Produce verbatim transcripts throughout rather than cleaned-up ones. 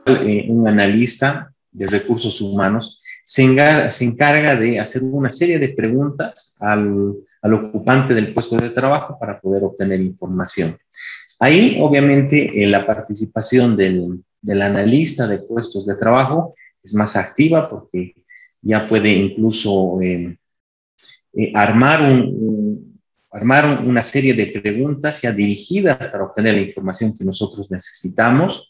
eh, un analista de recursos humanos se encarga, se encarga de hacer una serie de preguntas al, al ocupante del puesto de trabajo para poder obtener información. Ahí, obviamente, eh, la participación del, del analista de puestos de trabajo es más activa porque ya puede incluso eh, eh, armar, un, un, armar una serie de preguntas ya dirigidas para obtener la información que nosotros necesitamos.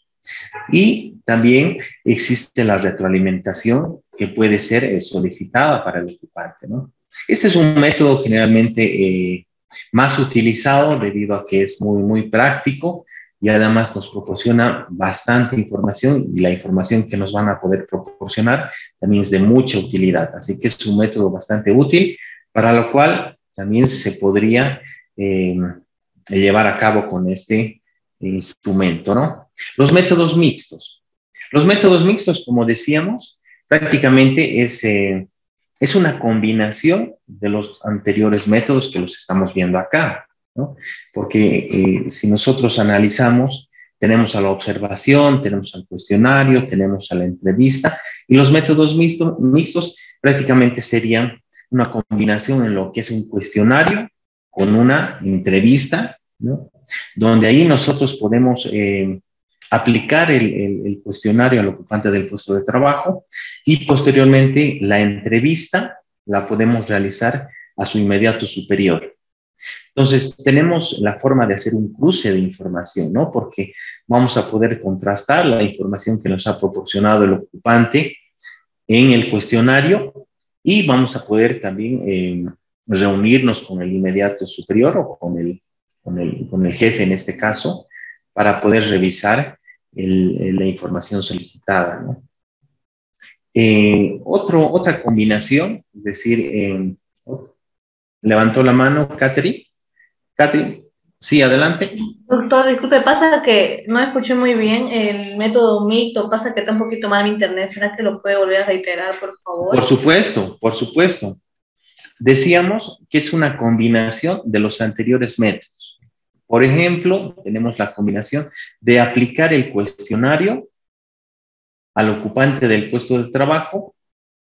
Y también existe la retroalimentación que puede ser eh, solicitada para el ocupante, ¿no? Este es un método generalmente eh, más utilizado debido a que es muy, muy práctico y además nos proporciona bastante información y la información que nos van a poder proporcionar también es de mucha utilidad. Así que es un método bastante útil para lo cual también se podría eh, llevar a cabo con este instrumento, ¿no? Los métodos mixtos. Los métodos mixtos, como decíamos, prácticamente es, eh, es una combinación de los anteriores métodos que los estamos viendo acá, ¿no? Porque eh, si nosotros analizamos, tenemos a la observación, tenemos al cuestionario, tenemos a la entrevista, y los métodos mixto, mixtos prácticamente serían una combinación en lo que es un cuestionario con una entrevista, ¿no? Donde ahí nosotros podemos eh, aplicar el, el, el cuestionario al ocupante del puesto de trabajo y posteriormente la entrevista la podemos realizar a su inmediato superior. Entonces, tenemos la forma de hacer un cruce de información, ¿no? Porque vamos a poder contrastar la información que nos ha proporcionado el ocupante en el cuestionario y vamos a poder también eh, reunirnos con el inmediato superior o con el, con, el, con el jefe en este caso para poder revisar el, el, la información solicitada, ¿no? Eh, otro, otra combinación, es decir, eh, levantó la mano Catherine. Catherine, sí, adelante. Doctor, disculpe, pasa que no escuché muy bien el método mixto, pasa que está un poquito mal mi internet, ¿será que lo puede volver a reiterar, por favor? Por supuesto, por supuesto. Decíamos que es una combinación de los anteriores métodos. Por ejemplo, tenemos la combinación de aplicar el cuestionario al ocupante del puesto de trabajo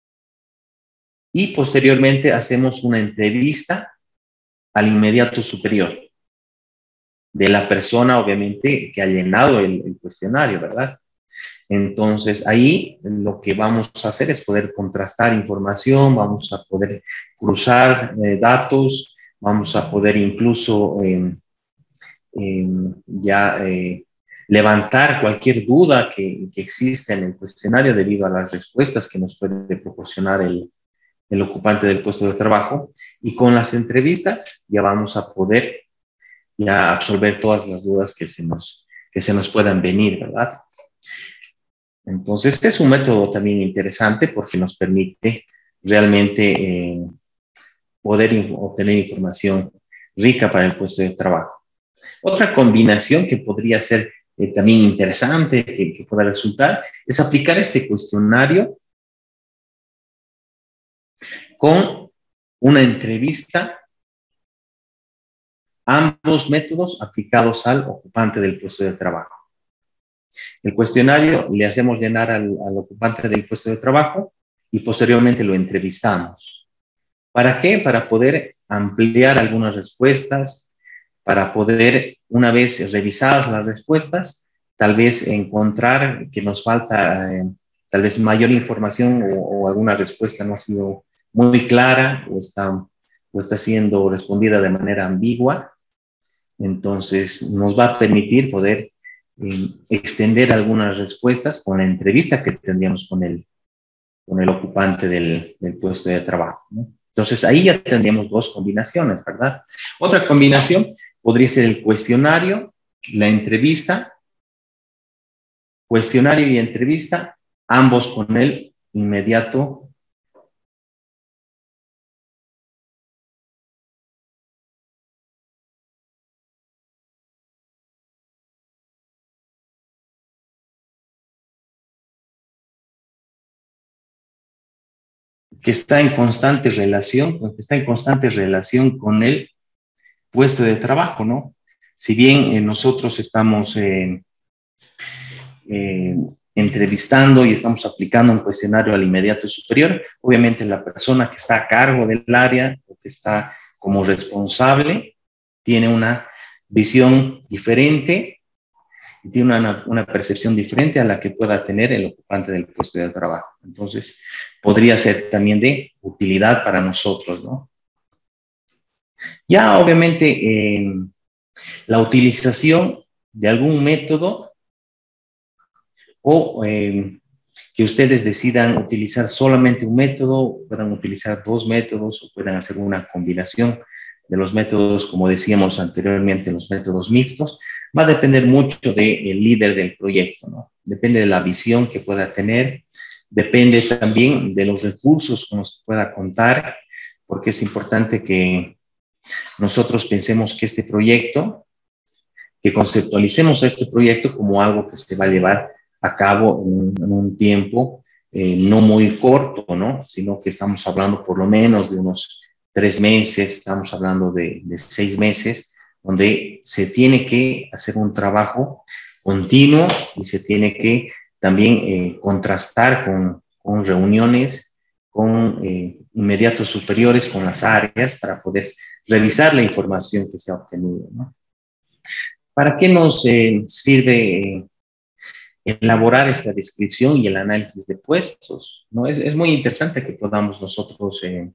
y posteriormente hacemos una entrevista al inmediato superior de la persona, obviamente, que ha llenado el, el cuestionario, ¿verdad? Entonces, ahí lo que vamos a hacer es poder contrastar información, vamos a poder cruzar eh, datos, vamos a poder incluso eh, eh, ya eh, levantar cualquier duda que, que existe en el cuestionario debido a las respuestas que nos puede proporcionar el, el ocupante del puesto de trabajo. Y con las entrevistas ya vamos a poder ya absorber todas las dudas que se nos, que se nos puedan venir, ¿verdad? Entonces, este es un método también interesante porque nos permite realmente eh, poder in- obtener información rica para el puesto de trabajo. Otra combinación que podría ser eh, también interesante, que, que pueda resultar, es aplicar este cuestionario con una entrevista, ambos métodos aplicados al ocupante del puesto de trabajo. El cuestionario le hacemos llenar al, al ocupante del puesto de trabajo y posteriormente lo entrevistamos. ¿Para qué? Para poder ampliar algunas respuestas, para poder, una vez revisadas las respuestas, tal vez encontrar que nos falta eh, tal vez mayor información o, o alguna respuesta no ha sido muy clara o está, o está siendo respondida de manera ambigua. Entonces, nos va a permitir poder eh, extender algunas respuestas con la entrevista que tendríamos con el, con el ocupante del, del puesto de trabajo, ¿no? Entonces, ahí ya tendríamos dos combinaciones, ¿verdad? Otra combinación podría ser el cuestionario, la entrevista, cuestionario y entrevista, ambos con el inmediato que está en constante relación, que está en constante relación con el puesto de trabajo, ¿no? Si bien eh, nosotros estamos eh, eh, entrevistando y estamos aplicando un cuestionario al inmediato superior. Obviamente la persona que está a cargo del área o que está como responsable tiene una visión diferente y tiene una, una percepción diferente a la que pueda tener el ocupante del puesto de trabajo. Entonces, podría ser también de utilidad para nosotros, ¿no? Ya, obviamente, eh, la utilización de algún método o eh, que ustedes decidan utilizar solamente un método, puedan utilizar dos métodos o puedan hacer una combinación de los métodos, como decíamos anteriormente, los métodos mixtos, va a depender mucho del líder del proyecto, ¿no? Depende de la visión que pueda tener, depende también de los recursos con los que pueda contar, porque es importante que nosotros pensemos que este proyecto, que conceptualicemos este proyecto como algo que se va a llevar a cabo en, en un tiempo eh, no muy corto, ¿no? Sino que estamos hablando por lo menos de unos tres meses, estamos hablando de, de seis meses, donde se tiene que hacer un trabajo continuo y se tiene que también eh, contrastar con, con reuniones con eh, inmediatos superiores, con las áreas, para poder revisar la información que se ha obtenido, ¿no? ¿Para qué nos eh, sirve eh, elaborar esta descripción y el análisis de puestos? ¿No? Es, es muy interesante que podamos nosotros eh,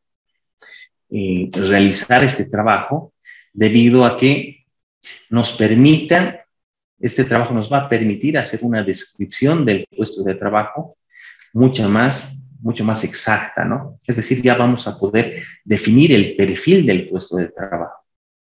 eh, realizar este trabajo debido a que nos permita, este trabajo nos va a permitir hacer una descripción del puesto de trabajo mucho más, mucho más exacta, ¿no? Es decir, ya vamos a poder definir el perfil del puesto de trabajo,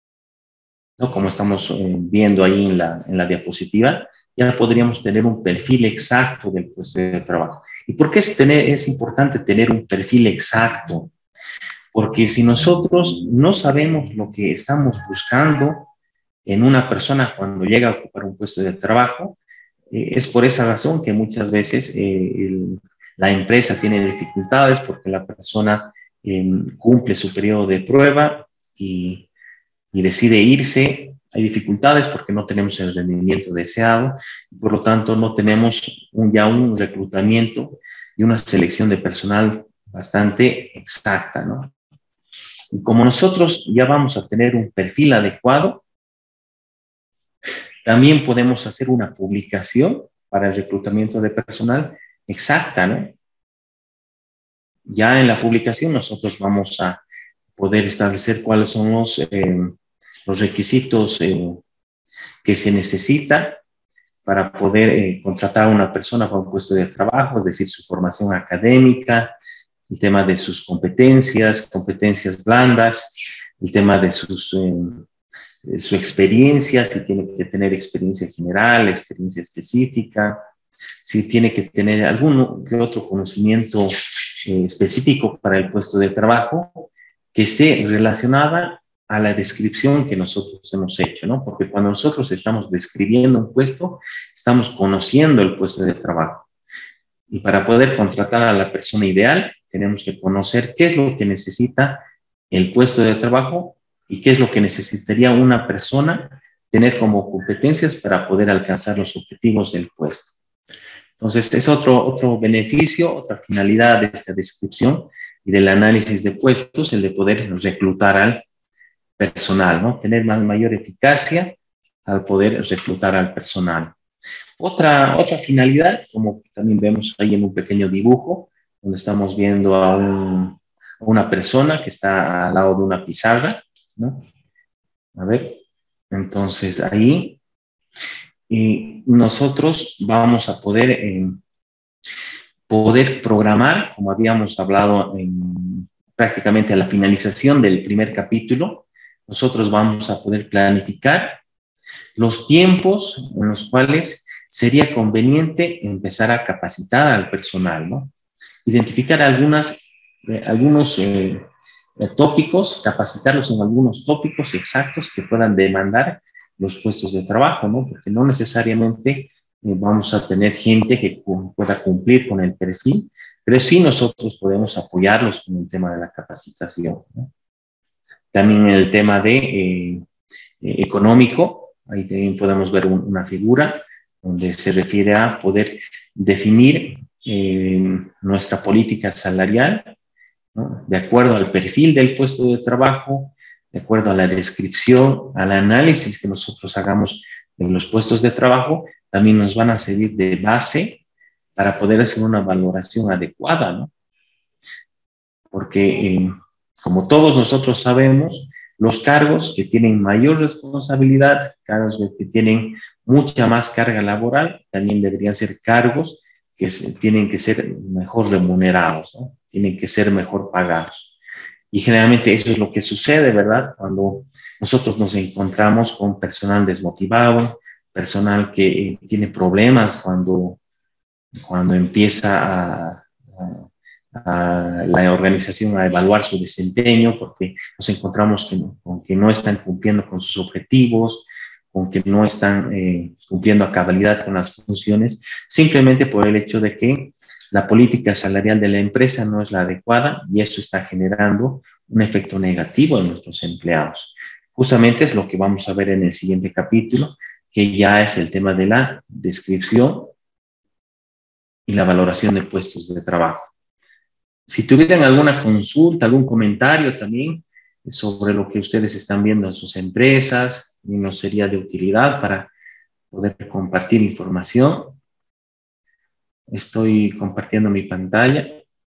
¿no? Como estamos eh, viendo ahí en la, en la diapositiva, ya podríamos tener un perfil exacto del puesto de trabajo. ¿Y por qué es, tener, es importante tener un perfil exacto? Porque si nosotros no sabemos lo que estamos buscando en una persona cuando llega a ocupar un puesto de trabajo, eh, es por esa razón que muchas veces eh, el, la empresa tiene dificultades porque la persona eh, cumple su periodo de prueba y, y decide irse. Hay dificultades porque no tenemos el rendimiento deseado, y por lo tanto no tenemos un, ya un reclutamiento y una selección de personal bastante exacta, ¿no? Y como nosotros ya vamos a tener un perfil adecuado, también podemos hacer una publicación para el reclutamiento de personal exacta, ¿no? Ya en la publicación nosotros vamos a poder establecer cuáles son los, eh, los requisitos eh, que se necesita para poder eh, contratar a una persona para un puesto de trabajo, es decir, su formación académica, el tema de sus competencias, competencias blandas, el tema de sus, eh, su experiencia, si tiene que tener experiencia general, experiencia específica, si tiene que tener algún que otro conocimiento eh, específico para el puesto de trabajo que esté relacionada a la descripción que nosotros hemos hecho, ¿no? Porque cuando nosotros estamos describiendo un puesto, estamos conociendo el puesto de trabajo. Y para poder contratar a la persona ideal, tenemos que conocer qué es lo que necesita el puesto de trabajo y qué es lo que necesitaría una persona tener como competencias para poder alcanzar los objetivos del puesto. Entonces, es otro, otro beneficio, otra finalidad de esta descripción y del análisis de puestos, el de poder reclutar al personal, ¿no? Tener más, mayor eficacia al poder reclutar al personal. Otra, otra finalidad, como también vemos ahí en un pequeño dibujo, donde estamos viendo a, un, a una persona que está al lado de una pizarra, ¿no? A ver, entonces ahí y nosotros vamos a poder, eh, poder programar, como habíamos hablado en, prácticamente a la finalización del primer capítulo, nosotros vamos a poder planificar los tiempos en los cuales sería conveniente empezar a capacitar al personal, ¿no? Identificar algunas, eh, algunos eh, tópicos, capacitarlos en algunos tópicos exactos que puedan demandar los puestos de trabajo, ¿no? Porque no necesariamente eh, vamos a tener gente que pueda cumplir con el perfil, pero sí nosotros podemos apoyarlos con el tema de la capacitación, ¿no? También el tema de eh, eh, económico, ahí también podemos ver un, una figura donde se refiere a poder definir eh, nuestra política salarial, ¿no?, de acuerdo al perfil del puesto de trabajo, de acuerdo a la descripción, al análisis que nosotros hagamos de los puestos de trabajo, también nos van a servir de base para poder hacer una valoración adecuada, ¿no? Porque, eh, como todos nosotros sabemos, los cargos que tienen mayor responsabilidad, cargos que tienen mucha más carga laboral, también deberían ser cargos que se, tienen que ser mejor remunerados, ¿no? Tienen que ser mejor pagados. Y generalmente eso es lo que sucede, ¿verdad? Cuando nosotros nos encontramos con personal desmotivado, personal que eh, tiene problemas cuando, cuando empieza a, a a la organización a evaluar su desempeño, porque nos encontramos que, con que no están cumpliendo con sus objetivos, con que no están eh, cumpliendo a cabalidad con las funciones, simplemente por el hecho de que la política salarial de la empresa no es la adecuada y eso está generando un efecto negativo en nuestros empleados. Justamente es lo que vamos a ver en el siguiente capítulo, que ya es el tema de la descripción y la valoración de puestos de trabajo. Si tuvieran alguna consulta, algún comentario también sobre lo que ustedes están viendo en sus empresas, y nos sería de utilidad para poder compartir información. Estoy compartiendo mi pantalla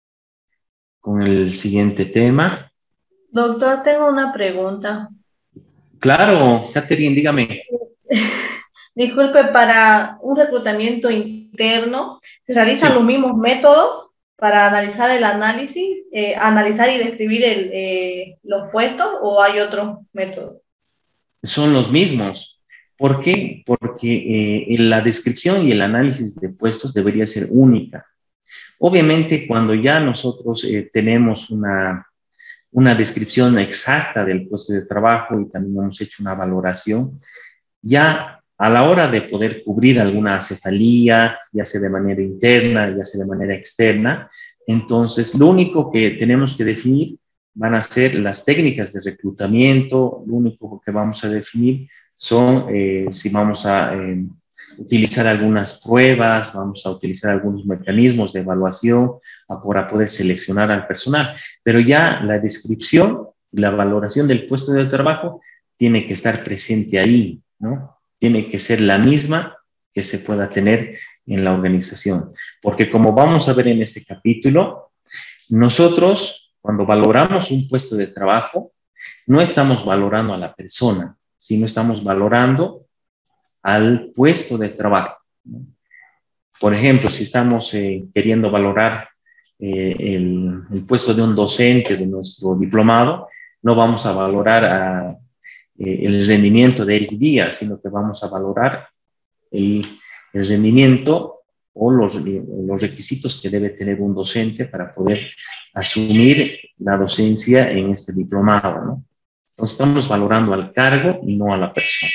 con el siguiente tema. Doctor, tengo una pregunta. Claro, Catherine, dígame. Disculpe, para un reclutamiento interno, ¿se realizan Sí. los mismos métodos para analizar el análisis, eh, analizar y describir el, eh, los puestos, o hay otros métodos? Son los mismos. ¿Por qué? Porque eh, la descripción y el análisis de puestos debería ser única. Obviamente, cuando ya nosotros eh, tenemos una, una descripción exacta del puesto de trabajo y también hemos hecho una valoración, ya a la hora de poder cubrir alguna cefalía, ya sea de manera interna, ya sea de manera externa, entonces lo único que tenemos que definir van a ser las técnicas de reclutamiento, lo único que vamos a definir son eh, si vamos a eh, utilizar algunas pruebas, vamos a utilizar algunos mecanismos de evaluación para poder seleccionar al personal, pero ya la descripción y la valoración del puesto de trabajo tiene que estar presente ahí, ¿no? Tiene que ser la misma que se pueda tener en la organización. Porque como vamos a ver en este capítulo, nosotros cuando valoramos un puesto de trabajo, no estamos valorando a la persona, sino estamos valorando al puesto de trabajo, ¿no? Por ejemplo, si estamos eh, queriendo valorar eh, el, el puesto de un docente de nuestro diplomado, no vamos a valorar a el rendimiento del día, sino que vamos a valorar el, el rendimiento o los, los requisitos que debe tener un docente para poder asumir la docencia en este diplomado, ¿no? Entonces estamos valorando al cargo y no a la persona.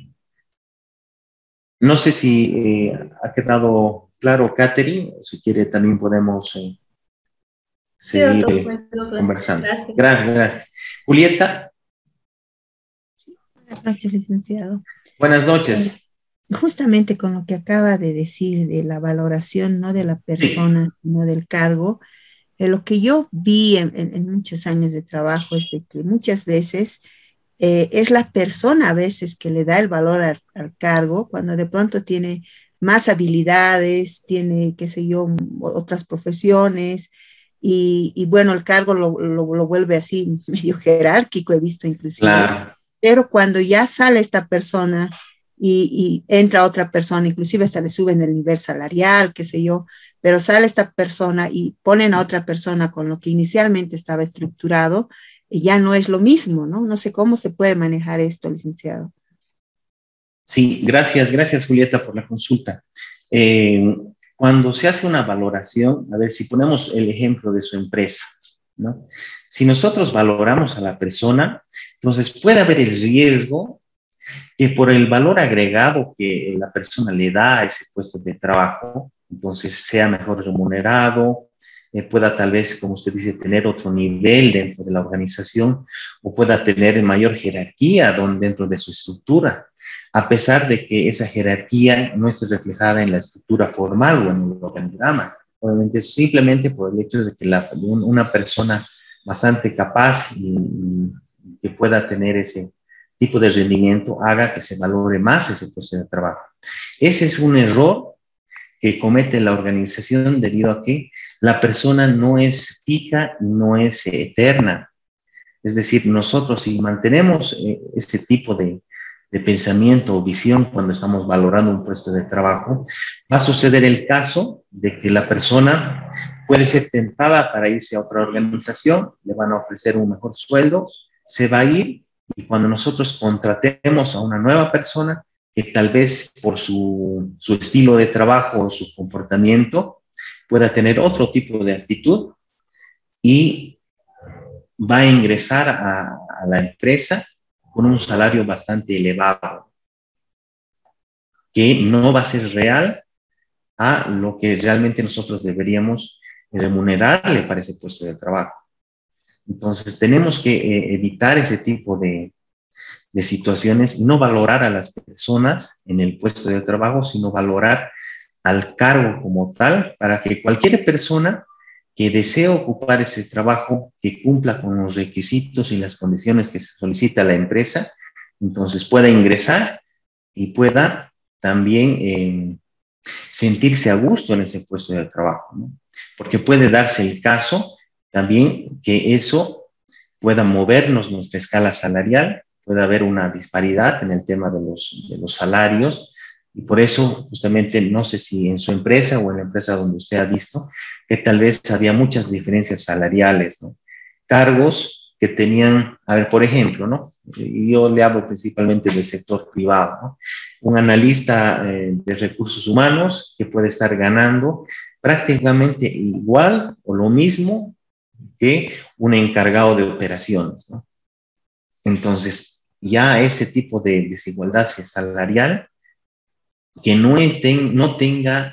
No sé si eh, ha quedado claro, Catherine, o si quiere también podemos eh, seguir Sí, eh, doctor, doctor. conversando. Gracias. Gracias, gracias. Julieta. Buenas noches, licenciado. Buenas noches. Eh, justamente con lo que acaba de decir de la valoración, no de la persona, sí, sino del cargo, eh, lo que yo vi en, en, en muchos años de trabajo es de que muchas veces eh, es la persona a veces que le da el valor al, al cargo, cuando de pronto tiene más habilidades, tiene, qué sé yo, otras profesiones, y, y bueno, el cargo lo, lo, lo vuelve así medio jerárquico, he visto inclusive. Claro. Pero cuando ya sale esta persona y, y entra otra persona, inclusive hasta le suben el nivel salarial, qué sé yo, pero sale esta persona y ponen a otra persona con lo que inicialmente estaba estructurado, y ya no es lo mismo, ¿no? No sé cómo se puede manejar esto, licenciado. Sí, gracias, gracias Julieta por la consulta. Eh, cuando se hace una valoración, a ver, si ponemos el ejemplo de su empresa, ¿no? Si nosotros valoramos a la persona, entonces puede haber el riesgo que por el valor agregado que la persona le da a ese puesto de trabajo, entonces sea mejor remunerado, eh, pueda tal vez, como usted dice, tener otro nivel dentro de la organización o pueda tener mayor jerarquía dentro de su estructura. a pesar de que esa jerarquía no esté reflejada en la estructura formal o en el organigrama. Obviamente, simplemente por el hecho de que la, una persona bastante capaz y, y que pueda tener ese tipo de rendimiento haga que se valore más ese puesto de trabajo. Ese es un error que comete la organización debido a que la persona no es fija y no es eterna. Es decir, nosotros si mantenemos eh, ese tipo de, de pensamiento o visión cuando estamos valorando un puesto de trabajo, va a suceder el caso de que la persona puede ser tentada para irse a otra organización, le van a ofrecer un mejor sueldo, se va a ir y cuando nosotros contratemos a una nueva persona, que tal vez por su, su estilo de trabajo o su comportamiento pueda tener otro tipo de actitud y va a ingresar a, a la empresa con un salario bastante elevado, que no va a ser real a lo que realmente nosotros deberíamos remunerarle para ese puesto de trabajo. Entonces, tenemos que eh, evitar ese tipo de, de situaciones y no valorar a las personas en el puesto de trabajo, sino valorar al cargo como tal, para que cualquier persona que desee ocupar ese trabajo, que cumpla con los requisitos y las condiciones que se solicita a la empresa, entonces pueda ingresar y pueda también eh, sentirse a gusto en ese puesto de trabajo, ¿no? Porque puede darse el caso también que eso pueda movernos nuestra escala salarial, puede haber una disparidad en el tema de los, de los salarios, y por eso justamente no sé si en su empresa o en la empresa donde usted ha visto que tal vez había muchas diferencias salariales, ¿no? Cargos que tenían, a ver, por ejemplo, ¿no? Y yo le hablo principalmente del sector privado, ¿no? Un analista eh, de recursos humanos que puede estar ganando prácticamente igual o lo mismo que un encargado de operaciones, ¿no? Entonces, ya ese tipo de desigualdad salarial que no, ten, no tenga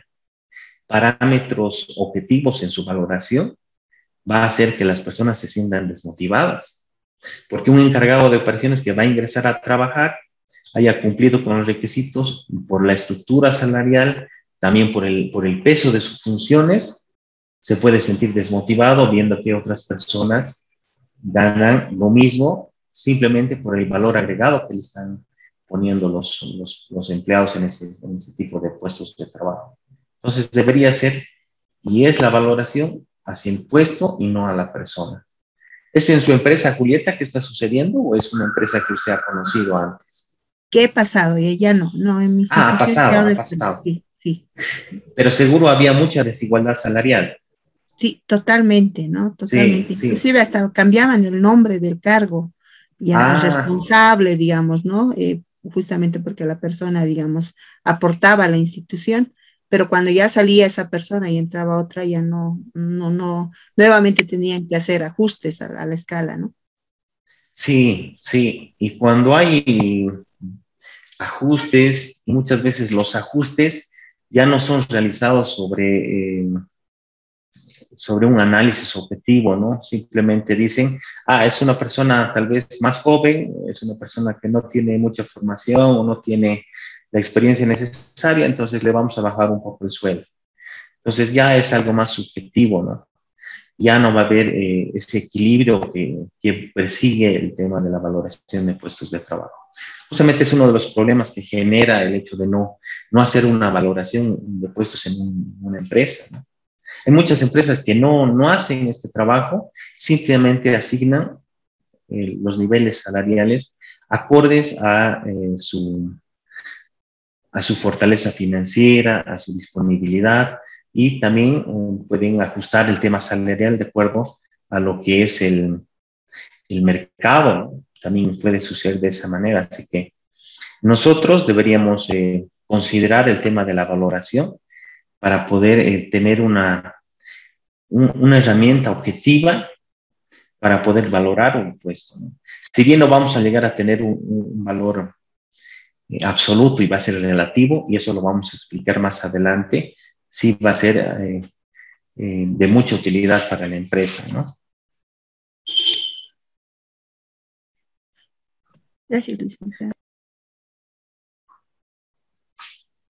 parámetros objetivos en su valoración va a hacer que las personas se sientan desmotivadas. Porque un encargado de operaciones que va a ingresar a trabajar haya cumplido con los requisitos por la estructura salarial, también por el, por el peso de sus funciones, se puede sentir desmotivado viendo que otras personas ganan lo mismo simplemente por el valor agregado que le están poniendo los, los, los empleados en ese, en ese tipo de puestos de trabajo. Entonces debería ser, y es la valoración hacia el puesto y no a la persona. ¿Es en su empresa, Julieta, que está sucediendo o es una empresa que usted ha conocido antes? ¿Qué ha pasado? Y ella no, no, en mi Ah, ha situación pasado, ahora ha es- pasado. sí, sí, sí. Pero seguro había mucha desigualdad salarial. Sí, totalmente, ¿no? Sí, Totalmente. sí. Inclusive hasta cambiaban el nombre del cargo, ya a Ah, responsable, digamos, ¿no? Eh, justamente porque la persona, digamos, aportaba a la institución, pero cuando ya salía esa persona y entraba otra, ya no, no, no, nuevamente tenían que hacer ajustes a la, a la escala, ¿no? sí, sí. Y cuando hay ajustes, muchas veces los ajustes ya no son realizados sobre, eh, sobre un análisis objetivo, ¿no? Simplemente dicen, ah, es una persona tal vez más joven, es una persona que no tiene mucha formación o no tiene la experiencia necesaria, entonces le vamos a bajar un poco el sueldo. Entonces ya es algo más subjetivo, ¿no? Ya no va a haber eh, ese equilibrio que, que persigue el tema de la valoración de puestos de trabajo. Justamente es uno de los problemas que genera el hecho de no, no hacer una valoración de puestos en un, una empresa, ¿no? Hay muchas empresas que no, no hacen este trabajo, simplemente asignan eh, los niveles salariales acordes a, eh, su, a su fortaleza financiera, a su disponibilidad y también um, pueden ajustar el tema salarial de acuerdo a lo que es el, el mercado, ¿no? También puede suceder de esa manera, así que nosotros deberíamos eh, considerar el tema de la valoración para poder eh, tener una, un, una herramienta objetiva para poder valorar un puesto, ¿no? Si bien no vamos a llegar a tener un, un valor eh, absoluto y va a ser relativo, y eso lo vamos a explicar más adelante, sí va a ser eh, eh, de mucha utilidad para la empresa, ¿no? Gracias, licenciada.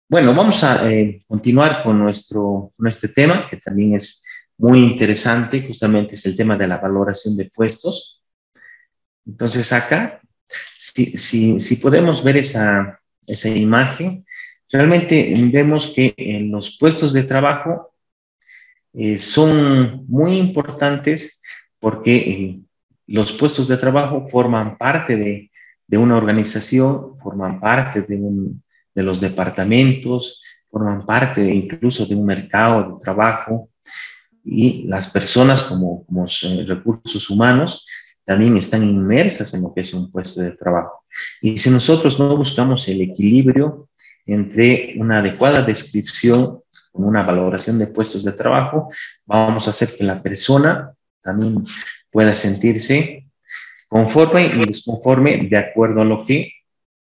Bueno, vamos a eh, continuar con nuestro, nuestro tema, que también es muy interesante, justamente es el tema de la valoración de puestos. Entonces acá, si, si, si podemos ver esa, esa imagen, realmente vemos que en los puestos de trabajo eh, son muy importantes porque eh, los puestos de trabajo forman parte de, de una organización, forman parte de, un, de los departamentos, forman parte incluso de un mercado de trabajo y las personas como, como eh, recursos humanos también están inmersas en lo que es un puesto de trabajo. Y si nosotros no buscamos el equilibrio entre una adecuada descripción con una valoración de puestos de trabajo, vamos a hacer que la persona también pueda sentirse conforme y desconforme de acuerdo a lo que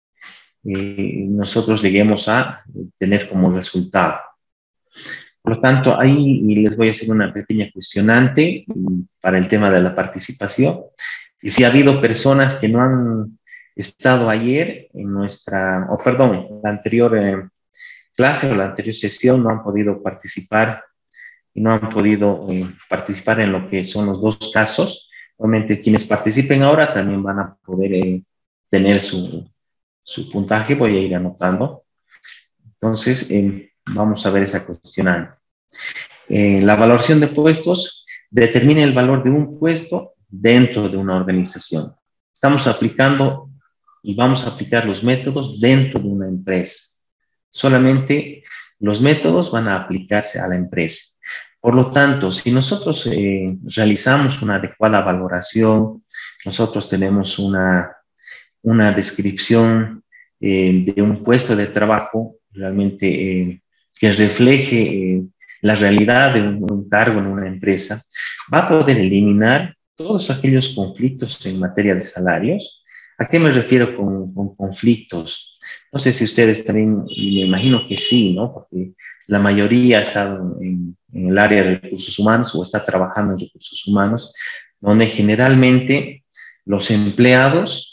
eh, nosotros lleguemos a tener como resultado. Por lo tanto, ahí les voy a hacer una pequeña cuestionante para el tema de la participación. Y si ha habido personas que no han estado ayer en nuestra, o perdón, la anterior eh, clase o la anterior sesión, no han podido participar y no han podido eh, participar en lo que son los dos casos. Obviamente, quienes participen ahora también van a poder eh, tener su, su puntaje. Voy a ir anotando. Entonces, eh, vamos a ver esa cuestionante. Eh, la valoración de puestos determina el valor de un puesto dentro de una organización. Estamos aplicando y vamos a aplicar los métodos dentro de una empresa. Solamente los métodos van a aplicarse a la empresa. Por lo tanto, si nosotros eh, realizamos una adecuada valoración, nosotros tenemos una, una descripción eh, de un puesto de trabajo realmente eh, que refleje eh, la realidad de un, un cargo en una empresa, va a poder eliminar todos aquellos conflictos en materia de salarios. ¿A qué me refiero con, con conflictos? No sé si ustedes también, me imagino que sí, ¿no? Porque la mayoría ha estado en, en el área de recursos humanos o está trabajando en recursos humanos, donde generalmente los empleados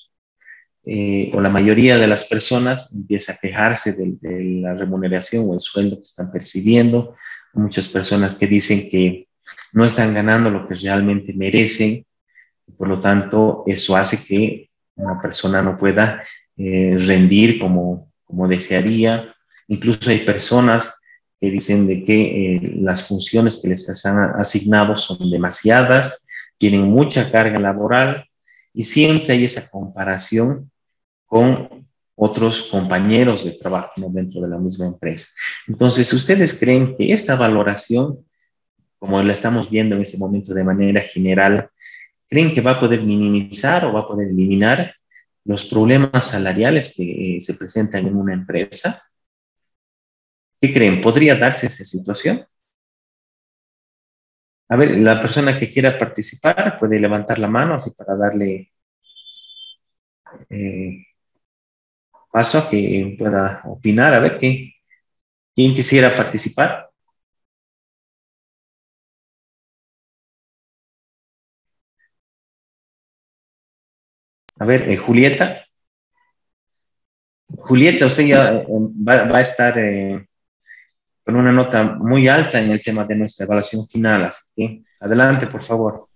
eh, o la mayoría de las personas empieza a quejarse de, de la remuneración o el sueldo que están percibiendo. Muchas personas que dicen que no están ganando lo que realmente merecen, por lo tanto, eso hace que una persona no pueda eh, rendir como, como desearía. Incluso hay personas que dicen de que eh, las funciones que les han asignado son demasiadas, tienen mucha carga laboral y siempre hay esa comparación con otros compañeros de trabajo, ¿no?, dentro de la misma empresa. Entonces, ¿ustedes creen que esta valoración, como la estamos viendo en este momento de manera general, creen que va a poder minimizar o va a poder eliminar los problemas salariales que eh, se presentan en una empresa? ¿Qué creen? ¿Podría darse esa situación? A ver, la persona que quiera participar puede levantar la mano así para darle eh, paso a que pueda opinar. A ver, ¿qué, ¿quién quisiera participar? A ver, eh, Julieta. Julieta, usted ya eh, va, va, a estar eh, con una nota muy alta en el tema de nuestra evaluación final, así que adelante, por favor.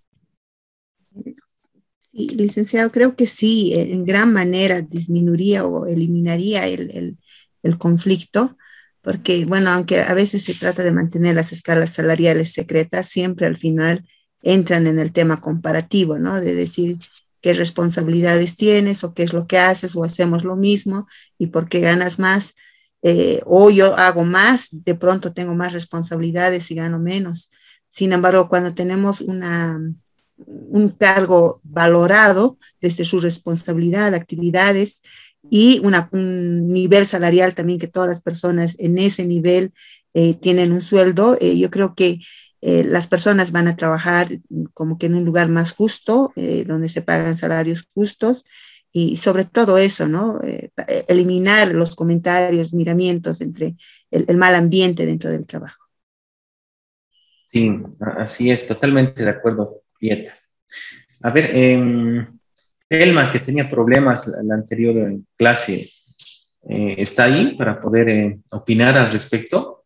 Sí, licenciado, creo que sí, en gran manera disminuiría o eliminaría el, el, el conflicto, porque, bueno, aunque a veces se trata de mantener las escalas salariales secretas, siempre al final entran en el tema comparativo, ¿no? De decir qué responsabilidades tienes o qué es lo que haces o hacemos lo mismo y por qué ganas más, eh, o yo hago más, de pronto tengo más responsabilidades y gano menos. Sin embargo, cuando tenemos una un cargo valorado desde su responsabilidad, actividades y una, un nivel salarial también que todas las personas en ese nivel eh, tienen un sueldo, eh, yo creo que eh, las personas van a trabajar como que en un lugar más justo, eh, donde se pagan salarios justos y sobre todo eso, ¿no? Eh, eliminar los comentarios, miramientos entre el, el mal ambiente dentro del trabajo. Sí, así es, totalmente de acuerdo, Prieta. A ver, eh, Elma, que tenía problemas la, la anterior clase, eh, está ahí para poder eh, opinar al respecto.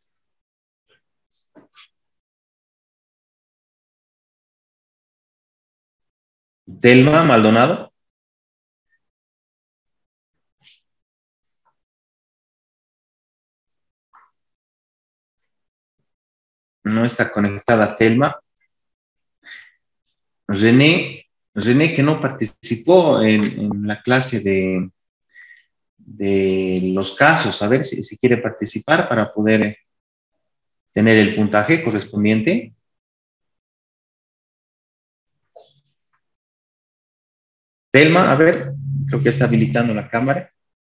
Telma Maldonado. No está conectada Telma. René, René que no participó en, en la clase de, de los casos, a ver si, si quiere participar para poder eh, tener el puntaje correspondiente. Telma, a ver, creo que está habilitando la cámara.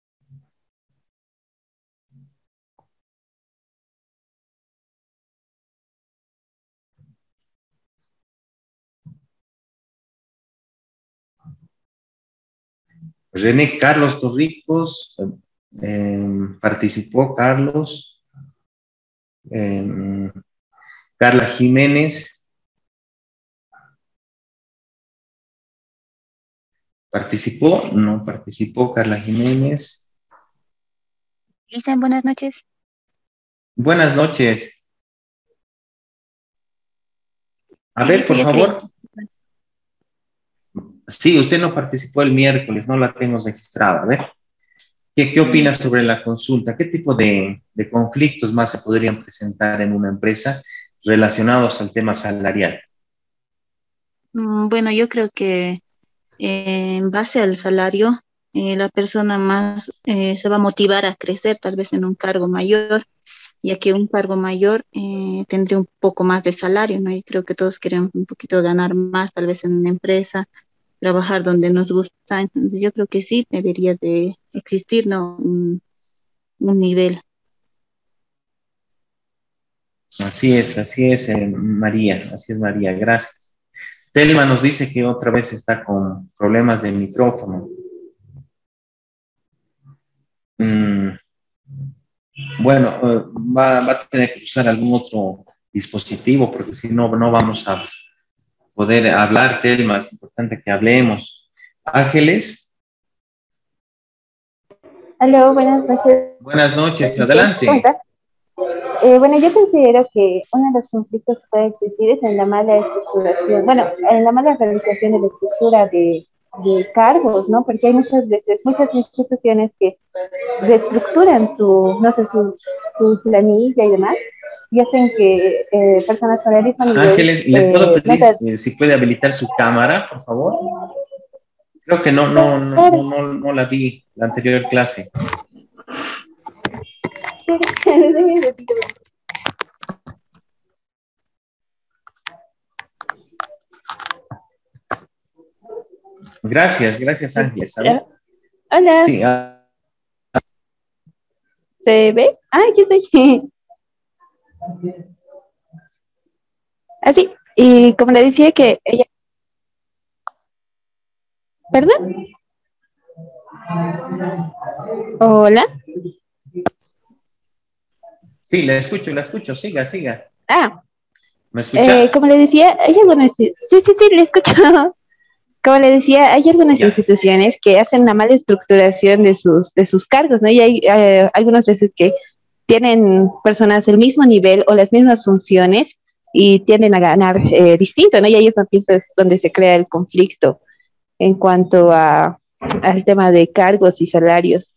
René Carlos Torricos, eh, participó Carlos, eh, Carla Jiménez, participó, no participó Carla Jiménez. Lisa, buenas noches. Buenas noches. A Sí, ver, sí, por yo favor. creí. Sí, usted no participó el miércoles, no la tengo registrada. A ver, ¿qué, qué opinas sobre la consulta? ¿Qué tipo de, de conflictos más se podrían presentar en una empresa relacionados al tema salarial? Mm, Bueno, yo creo que eh, en base al salario, eh, la persona más eh, se va a motivar a crecer tal vez en un cargo mayor, ya que un cargo mayor eh, tendría un poco más de salario, ¿no? Y creo que todos queremos un poquito ganar más, tal vez en una empresa, trabajar donde nos gusta. Entonces, yo creo que sí debería de existir, ¿no? Un, un nivel. Así es, así es, eh, María, así es, María, gracias. Telma nos dice que otra vez está con problemas de micrófono. Mm, bueno, eh, va, va a tener que usar algún otro dispositivo porque si no, no vamos a poder hablar, Telma, es importante que hablemos. Ángeles, Aló, buenas noches. buenas noches, ¿Cómo adelante. estás? Eh, bueno, yo considero que uno de los conflictos que puede existir es en la mala estructuración, bueno, en la mala realización de la estructura de, de cargos, ¿no? Porque hay muchas veces, muchas instituciones que reestructuran su, no sé, su, su planilla y demás, y hacen que eh, personas con el mismo nivel, Ángeles, ¿le puedo eh, no pedir te... eh, si puede habilitar su cámara, por favor? Creo que no, no, no, no, no, no la vi la anterior clase. Gracias, gracias, Ángeles. ¿Sabe? Hola, Sí, ah, ¿se ve? Ah, aquí estoy. Así, y como le decía que ella, ¿perdón? Hola. sí, la escucho, la escucho. Siga, siga. Ah, ¿Me eh, escucha? como le decía, hay algunas, sí, sí, sí, le escucho. Como le decía, hay algunas Ya. instituciones que hacen una mala estructuración de sus, de sus cargos, ¿no? Y hay eh, algunas veces que tienen personas del mismo nivel o las mismas funciones y tienden a ganar eh, distinto, ¿no? Y ahí es donde es donde se crea el conflicto en cuanto a, al tema de cargos y salarios.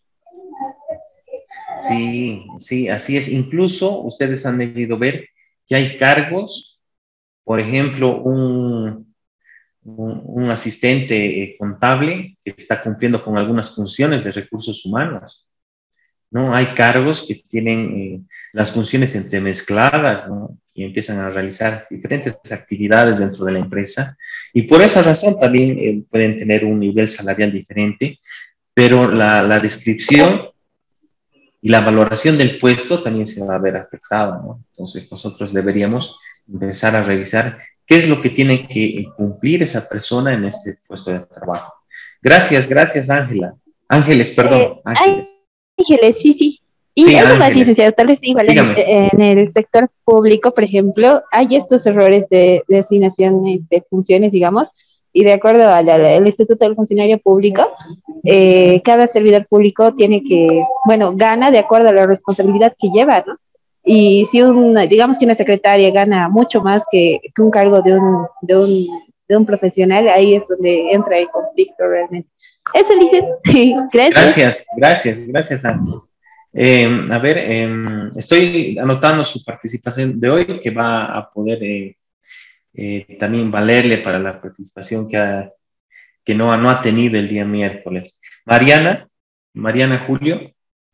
Sí, sí, así es. Incluso ustedes han debido ver que hay cargos, por ejemplo, un, un, un asistente eh, contable que está cumpliendo con algunas funciones de recursos humanos, ¿no? Hay cargos que tienen eh, las funciones entremezcladas, ¿no? Y empiezan a realizar diferentes actividades dentro de la empresa y por esa razón también eh, pueden tener un nivel salarial diferente, pero la, la descripción y la valoración del puesto también se va a ver afectada, ¿no? Entonces nosotros deberíamos empezar a revisar qué es lo que tiene que cumplir esa persona en este puesto de trabajo. Gracias, gracias Ángela. Ángeles, Eh, perdón, Ángeles. Ángeles, sí, sí. Y Sí, algo más, Ángeles. licenciado, tal vez igual en, Dígame. en el sector público, por ejemplo, hay estos errores de, de asignaciones de funciones, digamos, y de acuerdo al, al Instituto del Funcionario Público, eh, cada servidor público tiene que, bueno, gana de acuerdo a la responsabilidad que lleva, ¿no? Y si un, digamos que una secretaria gana mucho más que, que un cargo de un, de, un, de un profesional, ahí es donde entra el conflicto realmente. Eso, Licen. Gracias. Gracias, gracias, gracias, Santos. Eh, a ver, eh, estoy anotando su participación de hoy, que va a poder eh, eh, también valerle para la participación que, ha, que no, no ha tenido el día miércoles. Mariana, Mariana Julio.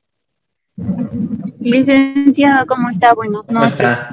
Licenciado, ¿cómo está? Buenas ¿Cómo noches. está?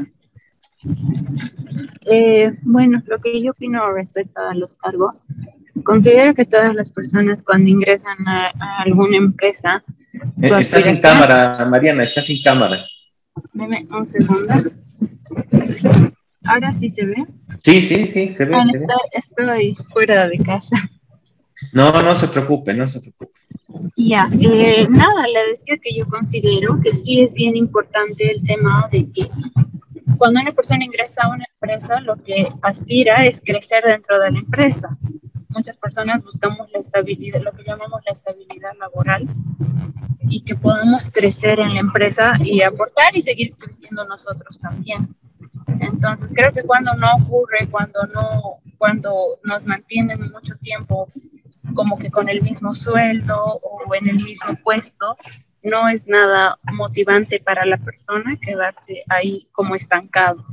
Eh, bueno, lo que yo opino respecto a los cargos, considero que todas las personas cuando ingresan a, a alguna empresa... Eh, está sin cámara, Mariana, está sin cámara. Deme un segundo. ¿Ahora sí se ve? Sí, sí, sí, se ve, Ah, se ve. estoy, estoy fuera de casa. No, no se preocupe, no se preocupe. Ya, eh, nada, le decía que yo considero que sí es bien importante el tema de que cuando una persona ingresa a una empresa, lo que aspira es crecer dentro de la empresa. Muchas personas buscamos la estabilidad, lo que llamamos la estabilidad laboral, y que podamos crecer en la empresa y aportar y seguir creciendo nosotros también. Entonces, creo que cuando no ocurre, cuando no, cuando nos mantienen mucho tiempo como que con el mismo sueldo o en el mismo puesto, no es nada motivante para la persona quedarse ahí como estancado.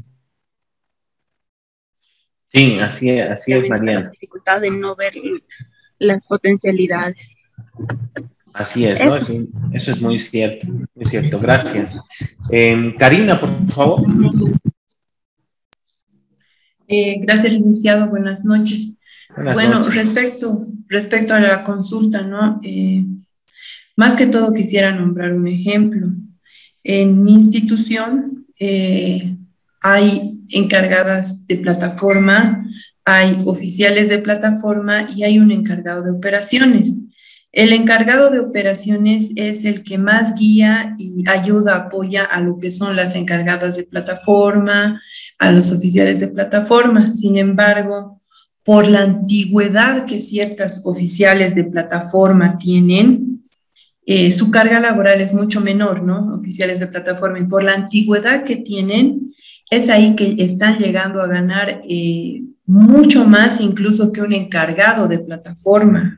Sí, así, así es, Mariana. La dificultad de no ver las potencialidades. Así es, ¿no? Eso, eso es muy cierto, muy cierto. Gracias. Eh, Karina, por favor. Eh, gracias, licenciado. Buenas noches. Buenas bueno, noches. Respecto, respecto a la consulta, ¿no? Eh, más que todo quisiera nombrar un ejemplo. En mi institución eh, hay encargadas de plataforma, hay oficiales de plataforma y hay un encargado de operaciones. El encargado de operaciones es el que más guía y ayuda, apoya a lo que son las encargadas de plataforma, a los oficiales de plataforma. Sin embargo, por la antigüedad que ciertas oficiales de plataforma tienen, eh, su carga laboral es mucho menor, ¿no? Oficiales de plataforma, y por la antigüedad que tienen, es ahí que están llegando a ganar eh, mucho más incluso que un encargado de plataforma.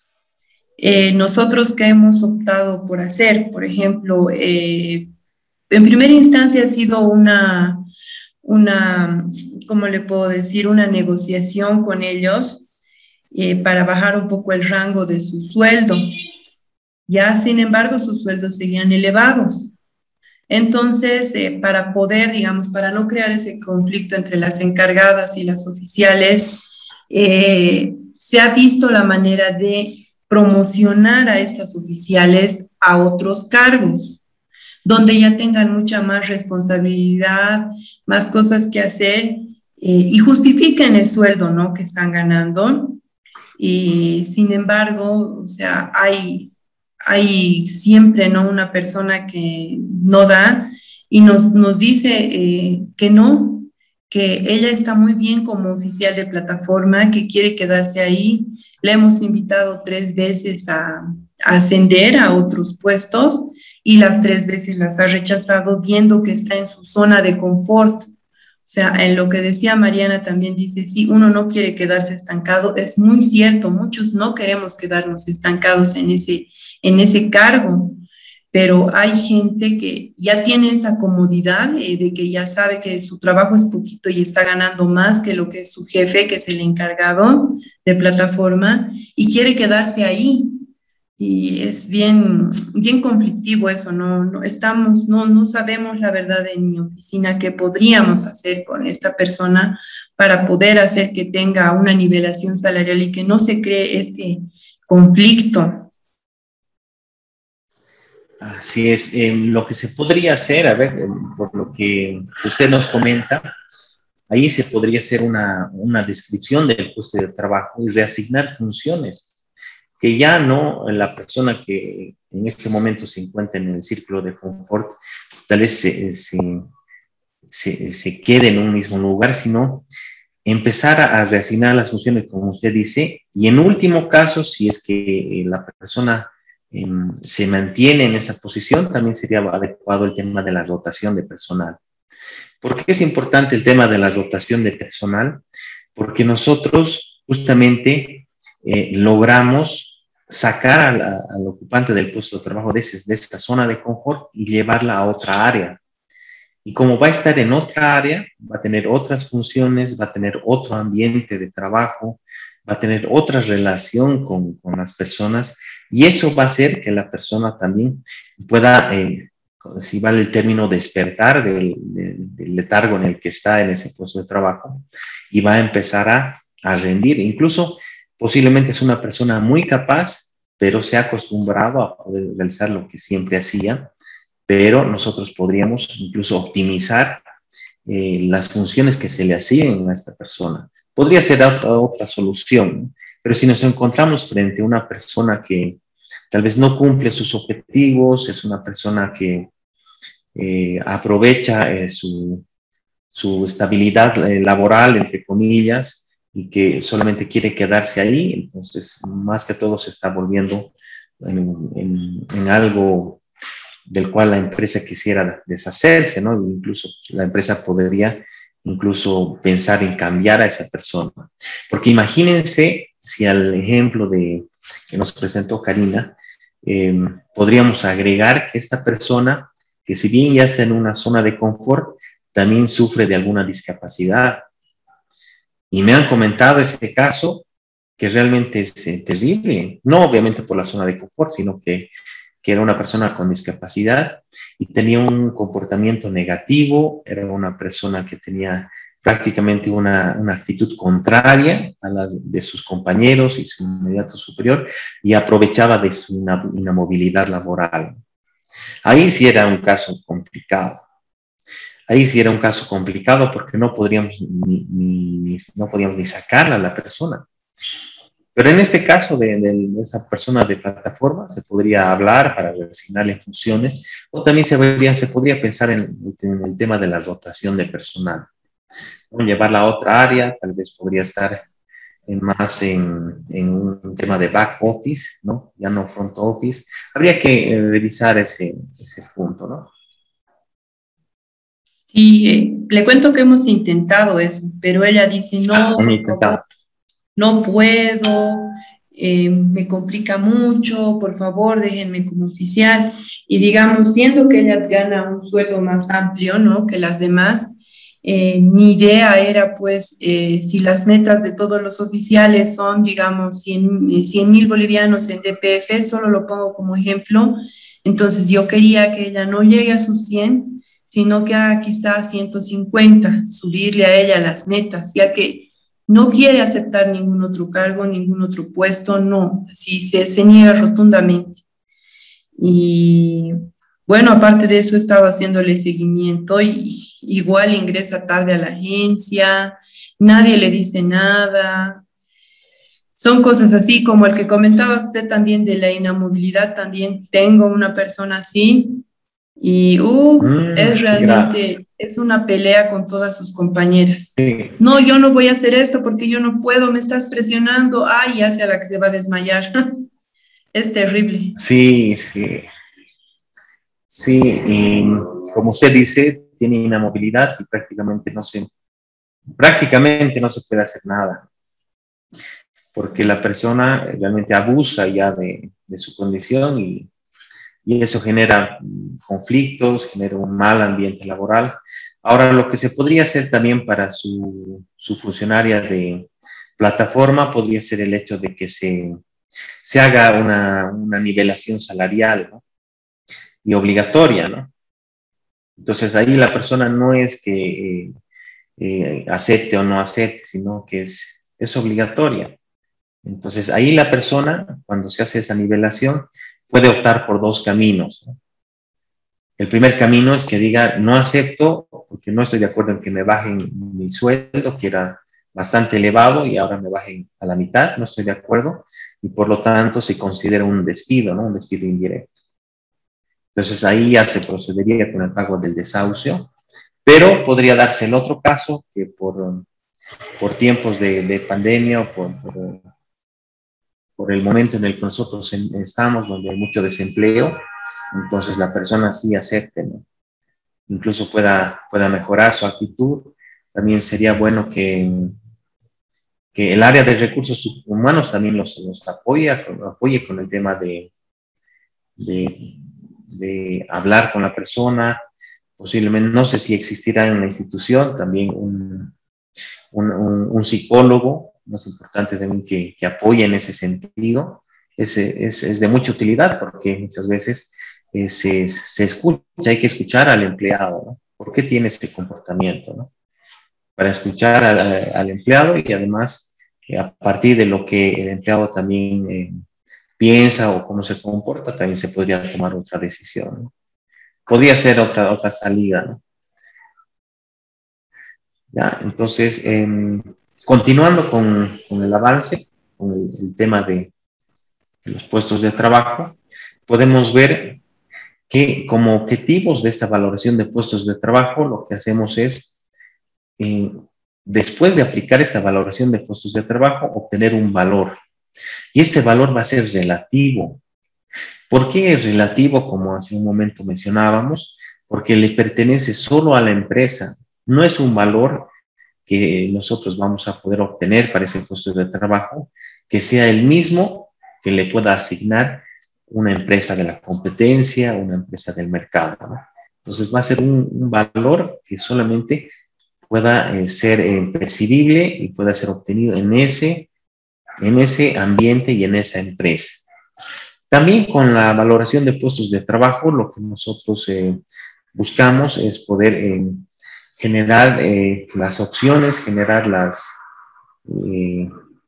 Eh, nosotros que hemos optado por hacer, por ejemplo, eh, en primera instancia ha sido una, una, ¿cómo le puedo decir? Una negociación con ellos eh, para bajar un poco el rango de su sueldo. Ya, sin embargo, sus sueldos seguían elevados. Entonces, eh, para poder, digamos, para no crear ese conflicto entre las encargadas y las oficiales, eh, se ha visto la manera de promocionar a estas oficiales a otros cargos, donde ya tengan mucha más responsabilidad, más cosas que hacer, eh, y justifiquen el sueldo, ¿no?, que están ganando. Y sin embargo, o sea, hay, hay siempre, ¿no?, una persona que no da y nos, nos dice eh, que no, que ella está muy bien como oficial de plataforma, que quiere quedarse ahí. Le hemos invitado tres veces a, a ascender a otros puestos y las tres veces las ha rechazado, viendo que está en su zona de confort. O sea, en lo que decía Mariana también dice, sí, uno no quiere quedarse estancado, es muy cierto, muchos no queremos quedarnos estancados en ese, en ese cargo, pero hay gente que ya tiene esa comodidad eh, de que ya sabe que su trabajo es poquito y está ganando más que lo que es su jefe, que es el encargado de plataforma, y quiere quedarse ahí. Y es bien, bien conflictivo eso, no, no, estamos, no, no sabemos la verdad en mi oficina qué podríamos hacer con esta persona para poder hacer que tenga una nivelación salarial y que no se cree este conflicto. Así es, eh, lo que se podría hacer, a ver, eh, por lo que usted nos comenta, ahí se podría hacer una, una descripción del puesto de trabajo y reasignar funciones, que ya no la persona que en este momento se encuentra en el círculo de confort, tal vez se, se, se, se quede en un mismo lugar, sino empezar a, a reasignar las funciones, como usted dice, y en último caso, si es que eh, la persona eh, se mantiene en esa posición, también sería adecuado el tema de la rotación de personal. ¿Por qué es importante el tema de la rotación de personal? Porque nosotros justamente eh, logramos sacar a la, al ocupante del puesto de trabajo de, ese, de esa zona de confort y llevarla a otra área. Y como va a estar en otra área, va a tener otras funciones, va a tener otro ambiente de trabajo, va a tener otra relación con, con las personas, y eso va a hacer que la persona también pueda, eh, si vale el término, despertar del, del, del letargo en el que está en ese puesto de trabajo, y va a empezar a, a rendir. Incluso posiblemente es una persona muy capaz, pero se ha acostumbrado a poder realizar lo que siempre hacía, pero nosotros podríamos incluso optimizar eh, las funciones que se le hacían a esta persona. Podría ser otra, otra solución, ¿no? Pero si nos encontramos frente a una persona que tal vez no cumple sus objetivos, es una persona que eh, aprovecha eh, su, su estabilidad eh, laboral, entre comillas, y que solamente quiere quedarse ahí, entonces más que todo se está volviendo en, en, en algo del cual la empresa quisiera deshacerse, ¿no? Incluso la empresa podría incluso pensar en cambiar a esa persona. Porque imagínense si al ejemplo de, que nos presentó Karina, eh, podríamos agregar que esta persona, que si bien ya está en una zona de confort, también sufre de alguna discapacidad. Y me han comentado este caso que realmente es eh, terrible, no obviamente por la zona de confort, sino que que era una persona con discapacidad y tenía un comportamiento negativo, era una persona que tenía prácticamente una, una actitud contraria a la de sus compañeros y su inmediato superior, y aprovechaba de su inamovilidad laboral. Ahí sí era un caso complicado. Ahí sí era un caso complicado porque no podríamos ni, ni, no podíamos ni sacarla a la persona. Pero en este caso de, de, de esa persona de plataforma se podría hablar para asignarle funciones, o también se podría, se podría pensar en, en el tema de la rotación de personal, ¿no? Llevarla a otra área, tal vez podría estar en más en, en un tema de back office, ¿no? Ya no front office. Habría que eh, revisar ese, ese punto, ¿no? Sí, eh, le cuento que hemos intentado eso, pero ella dice, no, Ah, por favor, no puedo, eh, me complica mucho, por favor, déjenme como oficial. Y digamos, siendo que ella gana un sueldo más amplio, ¿no?, que las demás, eh, mi idea era, pues, eh, si las metas de todos los oficiales son, digamos, cien mil bolivianos en D P F, solo lo pongo como ejemplo, entonces yo quería que ella no llegue a sus cien, sino que haga quizás ciento cincuenta, subirle a ella las metas, ya que no quiere aceptar ningún otro cargo, ningún otro puesto, no, sí se, se niega rotundamente. Y bueno, aparte de eso, he estado haciéndole seguimiento y igual ingresa tarde a la agencia, nadie le dice nada. Son cosas así, como el que comentaba usted también de la inamovilidad, también tengo una persona así. Y uh, mm, es realmente, es una pelea con todas sus compañeras. Sí. No, yo no voy a hacer esto porque yo no puedo, me estás presionando. Ay, ya sea la que se va a desmayar. Es terrible. Sí, sí. Sí, y como usted dice, tiene inamovilidad y prácticamente no se, prácticamente no se puede hacer nada, porque la persona realmente abusa ya de, de su condición y y eso genera conflictos, genera un mal ambiente laboral. Ahora, lo que se podría hacer también para su, su funcionaria de plataforma podría ser el hecho de que se, se haga una, una nivelación salarial, ¿no?, y obligatoria, ¿no? Entonces ahí la persona no es que eh, eh, acepte o no acepte, sino que es, es obligatoria. Entonces ahí la persona, cuando se hace esa nivelación, puede optar por dos caminos, ¿no? El primer camino es que diga, no acepto porque no estoy de acuerdo en que me bajen mi sueldo, que era bastante elevado y ahora me bajen a la mitad, no estoy de acuerdo, y por lo tanto se considera un despido, ¿no?, un despido indirecto. Entonces ahí ya se procedería con el pago del desahucio, pero podría darse el otro caso, que por por tiempos de, de pandemia o por, por, por el momento en el que nosotros en, estamos, donde hay mucho desempleo, entonces la persona sí acepte, ¿no? Incluso pueda, pueda mejorar su actitud. También sería bueno que, que el área de recursos humanos también los, los apoya, apoye con el tema de, de, de hablar con la persona. Posiblemente, no sé si existirá en la institución también un, un, un, un psicólogo. No es importante también que, que apoye en ese sentido. Es, es, es de mucha utilidad porque muchas veces eh, se, se escucha, hay que escuchar al empleado, ¿no? ¿Por qué tiene ese comportamiento, ¿no? Para escuchar al, al empleado y además eh, a partir de lo que el empleado también eh, piensa o cómo se comporta, también se podría tomar otra decisión, ¿no? Podría ser otra, otra salida, ¿no? ¿Ya? Entonces, eh, continuando con, con el avance, con el, el tema de, de los puestos de trabajo, podemos ver que como objetivos de esta valoración de puestos de trabajo, lo que hacemos es, eh, después de aplicar esta valoración de puestos de trabajo, obtener un valor. Y este valor va a ser relativo. ¿Por qué es relativo? Como hace un momento mencionábamos, porque le pertenece solo a la empresa. No es un valor que nosotros vamos a poder obtener para ese puesto de trabajo, que sea el mismo que le pueda asignar una empresa de la competencia, una empresa del mercado, ¿no? Entonces va a ser un, un valor que solamente pueda eh, ser eh, percibible y pueda ser obtenido en ese, en ese ambiente y en esa empresa. También con la valoración de puestos de trabajo, lo que nosotros eh, buscamos es poder eh, generar eh, las opciones, generar las... Eh,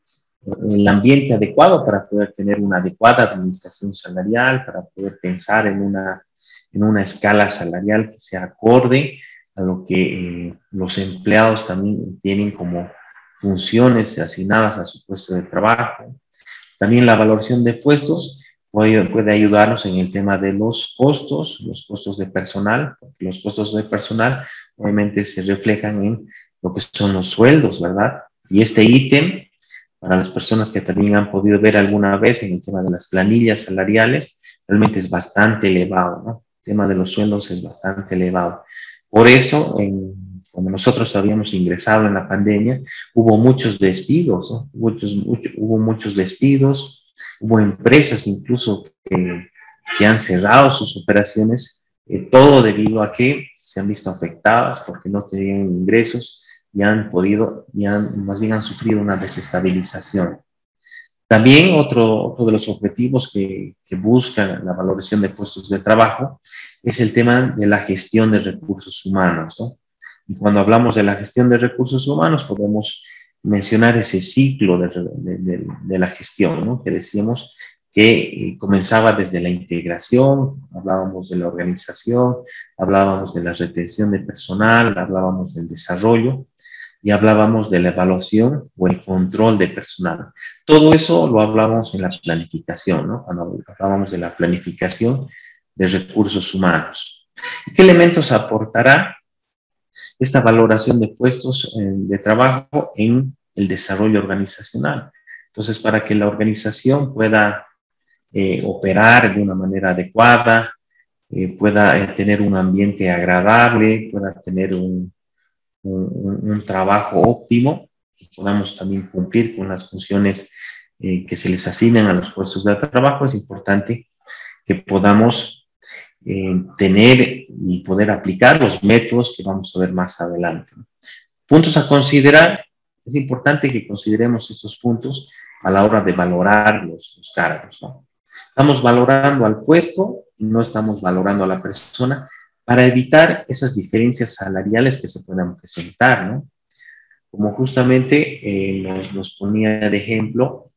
el ambiente adecuado para poder tener una adecuada administración salarial, para poder pensar en una, en una escala salarial que sea acorde a lo que eh, los empleados también tienen como funciones asignadas a su puesto de trabajo. También la valoración de puestos puede, puede ayudarnos en el tema de los costos, los costos de personal, porque los costos de personal obviamente se reflejan en lo que son los sueldos, ¿verdad? Y este ítem, para las personas que también han podido ver alguna vez en el tema de las planillas salariales, realmente es bastante elevado, ¿no? El tema de los sueldos es bastante elevado. Por eso, en, cuando nosotros habíamos ingresado en la pandemia, hubo muchos despidos, ¿no? Muchos, mucho, hubo muchos despidos, hubo empresas incluso que, que han cerrado sus operaciones, eh, todo debido a que se han visto afectadas porque no tenían ingresos, y han podido, y han, más bien han sufrido una desestabilización. También otro, otro de los objetivos que, que busca la valoración de puestos de trabajo es el tema de la gestión de recursos humanos, ¿no? Y cuando hablamos de la gestión de recursos humanos podemos mencionar ese ciclo de, de, de, de la gestión, ¿no? Que decíamos que eh, comenzaba desde la integración, hablábamos de la organización, hablábamos de la retención de personal, hablábamos del desarrollo, y hablábamos de la evaluación o el control de personal. Todo eso lo hablábamos en la planificación, ¿no? Cuando hablábamos de la planificación de recursos humanos. ¿Y qué elementos aportará esta valoración de puestos eh, de trabajo en el desarrollo organizacional? Entonces, para que la organización pueda eh, operar de una manera adecuada, eh, pueda eh, tener un ambiente agradable, pueda tener un Un, un trabajo óptimo y podamos también cumplir con las funciones eh, que se les asignan a los puestos de trabajo, es importante que podamos eh, tener y poder aplicar los métodos que vamos a ver más adelante. Puntos a considerar, es importante que consideremos estos puntos a la hora de valorar los, los cargos, ¿no? Estamos valorando al puesto, no estamos valorando a la persona, para evitar esas diferencias salariales que se puedan presentar, ¿no? Como justamente eh, nos, nos ponía de ejemplo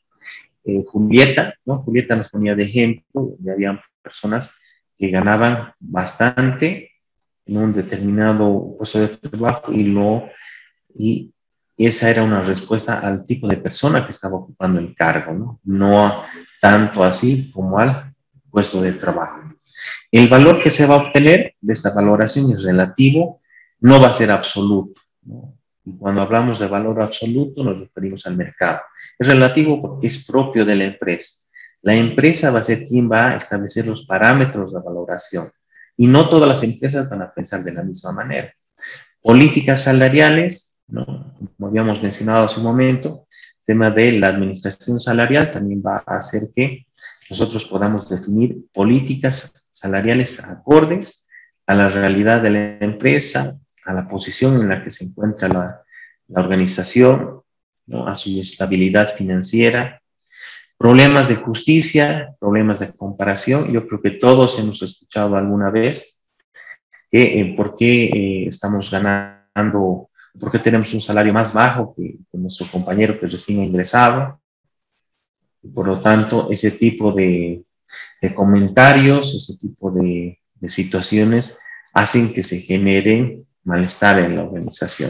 eh, Julieta, ¿no? Julieta nos ponía de ejemplo, de habían personas que ganaban bastante en un determinado puesto de trabajo y, lo, y esa era una respuesta al tipo de persona que estaba ocupando el cargo, ¿no? No tanto así como al puesto de trabajo. El valor que se va a obtener de esta valoración es relativo, no va a ser absoluto, ¿no? Y cuando hablamos de valor absoluto nos referimos al mercado. Es relativo porque es propio de la empresa. La empresa va a ser quien va a establecer los parámetros de valoración. Y no todas las empresas van a pensar de la misma manera. Políticas salariales, ¿no? Como habíamos mencionado hace un momento, el tema de la administración salarial también va a hacer que nosotros podamos definir políticas salariales acordes a la realidad de la empresa, a la posición en la que se encuentra la, la organización, ¿no? A su estabilidad financiera, problemas de justicia, problemas de comparación. Yo creo que todos hemos escuchado alguna vez que eh, por qué eh, estamos ganando, por qué tenemos un salario más bajo que, que nuestro compañero que recién ha ingresado. Y por lo tanto, ese tipo de, de comentarios, ese tipo de, de situaciones hacen que se genere malestar en la organización.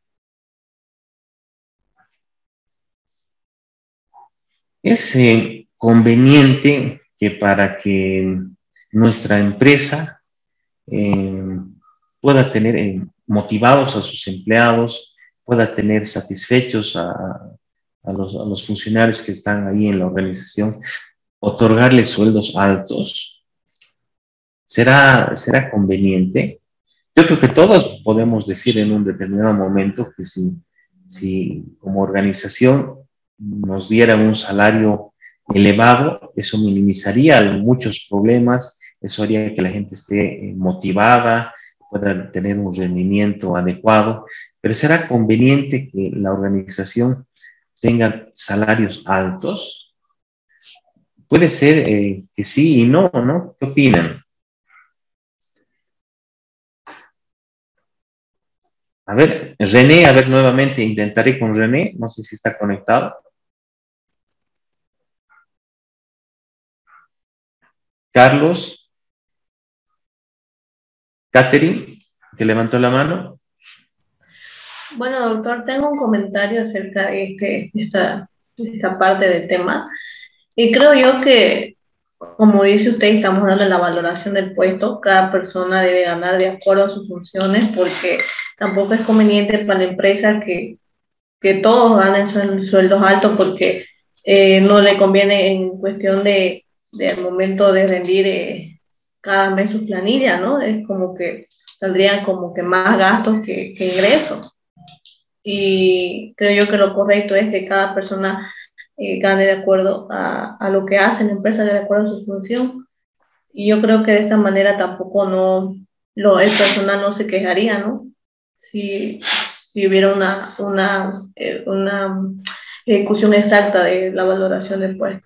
Es eh, conveniente que para que nuestra empresa eh, pueda tener eh, motivados a sus empleados, pueda tener satisfechos a, a, los, a los funcionarios que están ahí en la organización, otorgarles sueldos altos, ¿será, será conveniente? Yo creo que todos podemos decir en un determinado momento que si, si como organización nos dieran un salario elevado, eso minimizaría muchos problemas, eso haría que la gente esté motivada, pueda tener un rendimiento adecuado, pero ¿será conveniente que la organización tenga salarios altos? Puede ser eh, que sí y no, ¿no? ¿Qué opinan? A ver, René, a ver nuevamente, intentaré con René, no sé si está conectado. Carlos, Catherine, que levantó la mano. Bueno, doctor, tengo un comentario acerca de, este, esta, de esta parte del tema. Y creo yo que, como dice usted, estamos hablando de la valoración del puesto. Cada persona debe ganar de acuerdo a sus funciones, porque tampoco es conveniente para la empresa que, que todos ganen sueldos altos, porque eh, no le conviene en cuestión de, de al momento de rendir eh, cada mes su planilla, ¿no? Es como que tendrían como que más gastos que, que ingresos. Y creo yo que lo correcto es que cada persona eh, gane de acuerdo a, a lo que hace la empresa, de acuerdo a su función. Y yo creo que de esta manera tampoco no, lo, el personal no se quejaría, ¿no? Si, si hubiera una, una, eh, una ejecución exacta de la valoración del puesto.